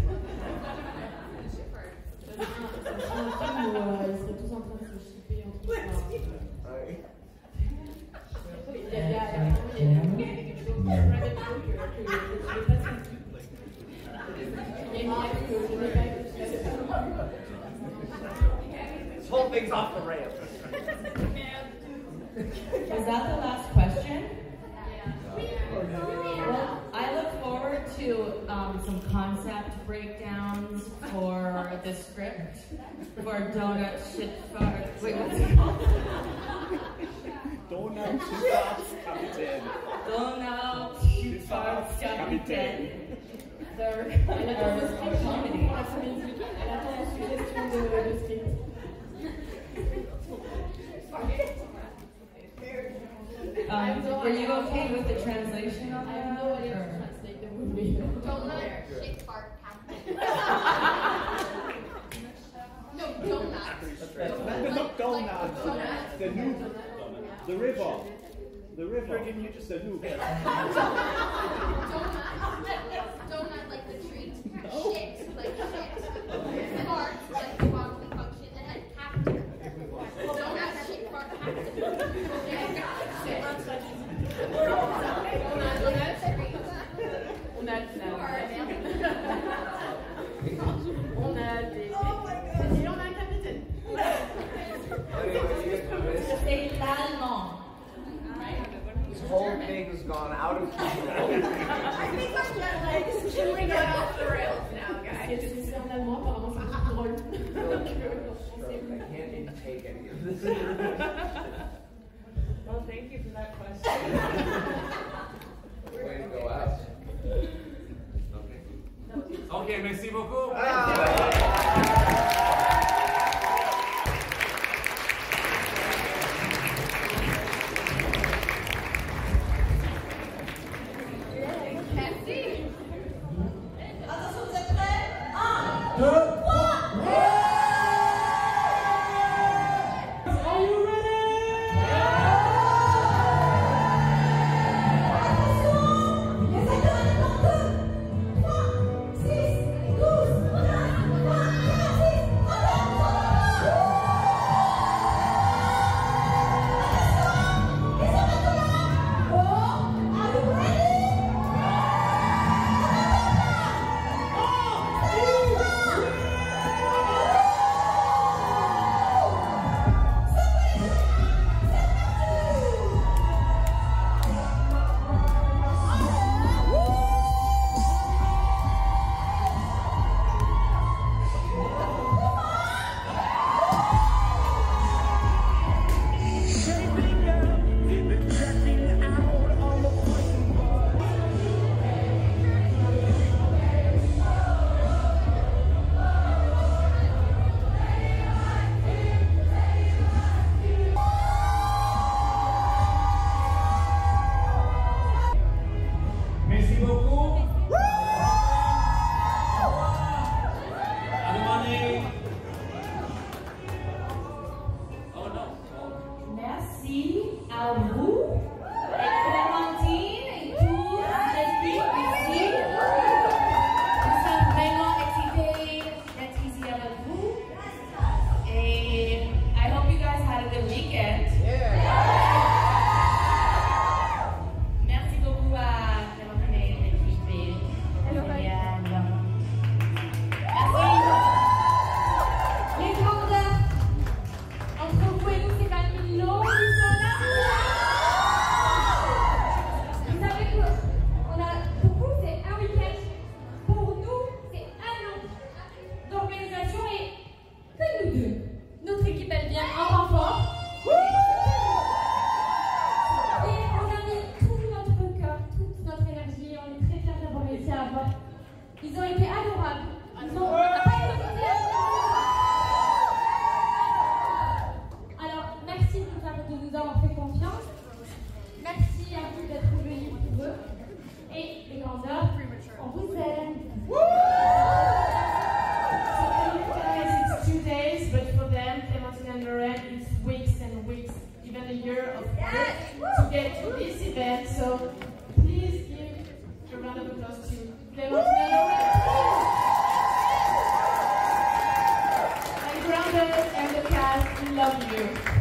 C'est un film où euh, ils seraient tous en train de se shipper entre eux. Il y a, il y a, il y a vraiment il y a une quelque chose de private joke que, que je n'ai pas senti. Il y a une blague que je n'ai pas écoutée. This whole thing's off the rails. Is that the last question? Well, I look forward to um, some concept breakdowns for the script for Donut Shit Fart. Wait, what's it called? Donau-Schifffahrtskapitän. Donut Shit Fart Captain. Third, or comedy. Elle attend la suggestion de, de script. Um, were you okay with the translation on I that? have no idea or- how to translate the movie. the new, the river, the river. You just the new. Donut. Donut like the treat. No. Shit like shit. Fart like the bodily function. And then captain. Donut, shit, fart, captain. On a On a des. Et on a un capitaine. C'est l'allemand. This whole thing has gone out of control. I think I'm just like chewing it off the rails now, guys. C'est en allemand, apparemment, c'est plus drôle. I can't even take any of this. Well, thank you for that question. Way to go out. Ok, merci beaucoup. Merci. Attention, vous êtes prêts? Un, deux, trois. Are you ready? Attention, les acteurs dans deux, trois, six, douze, treize, vingt, quarante-six, Merci beaucoup. Allemagne. Oh no. Merci à vous, et Clémentine et toute l'équipe ici. Nous sommes vraiment excités d'être ici avec vous. Et I hope you guys had a good weekend. Merci beaucoup à Clémentine et l'équipe et Juliane. Merci. les grandeurs. Entre vous et nous, c'est quand même une longue histoire. Vous savez qu'on a, pour vous, c'est un week-end. Pour nous, c'est un an d'organisation et que nous deux, notre équipe, elle vient en renfort. Et on a mis tout notre cœur, toute notre énergie. On est très fiers d'avoir réussi à avoir. Ils ont été adorables. Ils ont pas hésité à Alors, merci de nous avoir, de nous avoir fait confiance. Merci à vous d'être venus pour eux. Et les grandeurs, on vous aime. So for you guys, it's two days, but for them, Clementine and Lorraine, it's weeks and weeks, even a year of work to get to this event. So please give a round of applause to Clementine and Lorraine. And Grounded and the cast, we love you.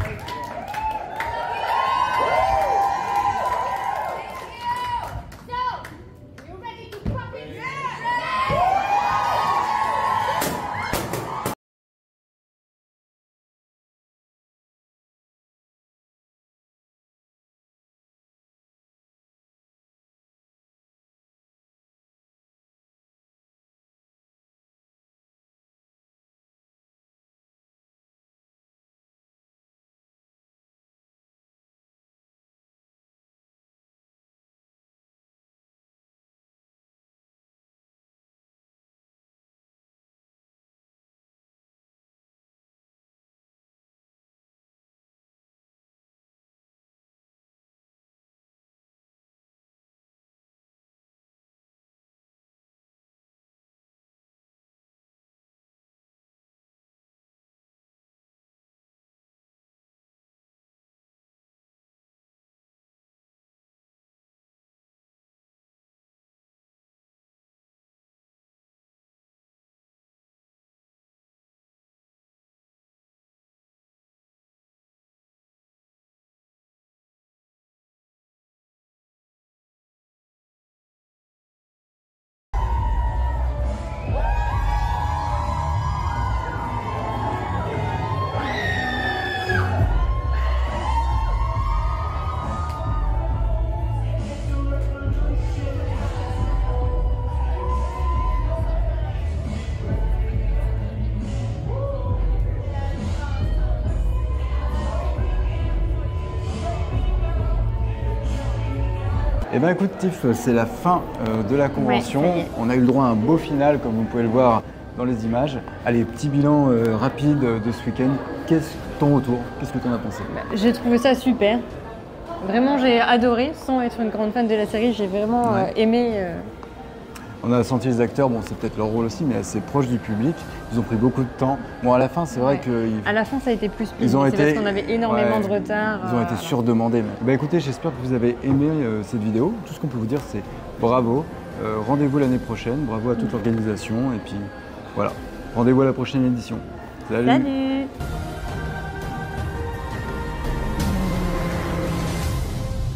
bien écoute Tiff, c'est la fin euh, de la convention. Ouais, on a eu le droit à un beau final comme vous pouvez le voir dans les images. Allez, petit bilan euh, rapide de ce week-end. Qu'est-ce ton retour? Qu'est-ce que tu en as pensé? J'ai trouvé ça super. Vraiment, j'ai adoré. Sans être une grande fan de la série, j'ai vraiment Ouais. euh, aimé. Euh... On a senti les acteurs, bon c'est peut-être leur rôle aussi, mais assez proches du public. Ils ont pris beaucoup de temps. Bon à la fin c'est vrai Ouais. que... Ils... À la fin, ça a été plus speed. Ils ont C'est été... parce qu'on avait énormément ouais, de retard. Ils ont euh, été surdemandés. Bah écoutez, j'espère que vous avez aimé euh, cette vidéo. Tout ce qu'on peut vous dire, c'est bravo. Euh, Rendez-vous l'année prochaine. Bravo à toute l'organisation. Et puis voilà, rendez-vous à la prochaine édition. Salut. Salut.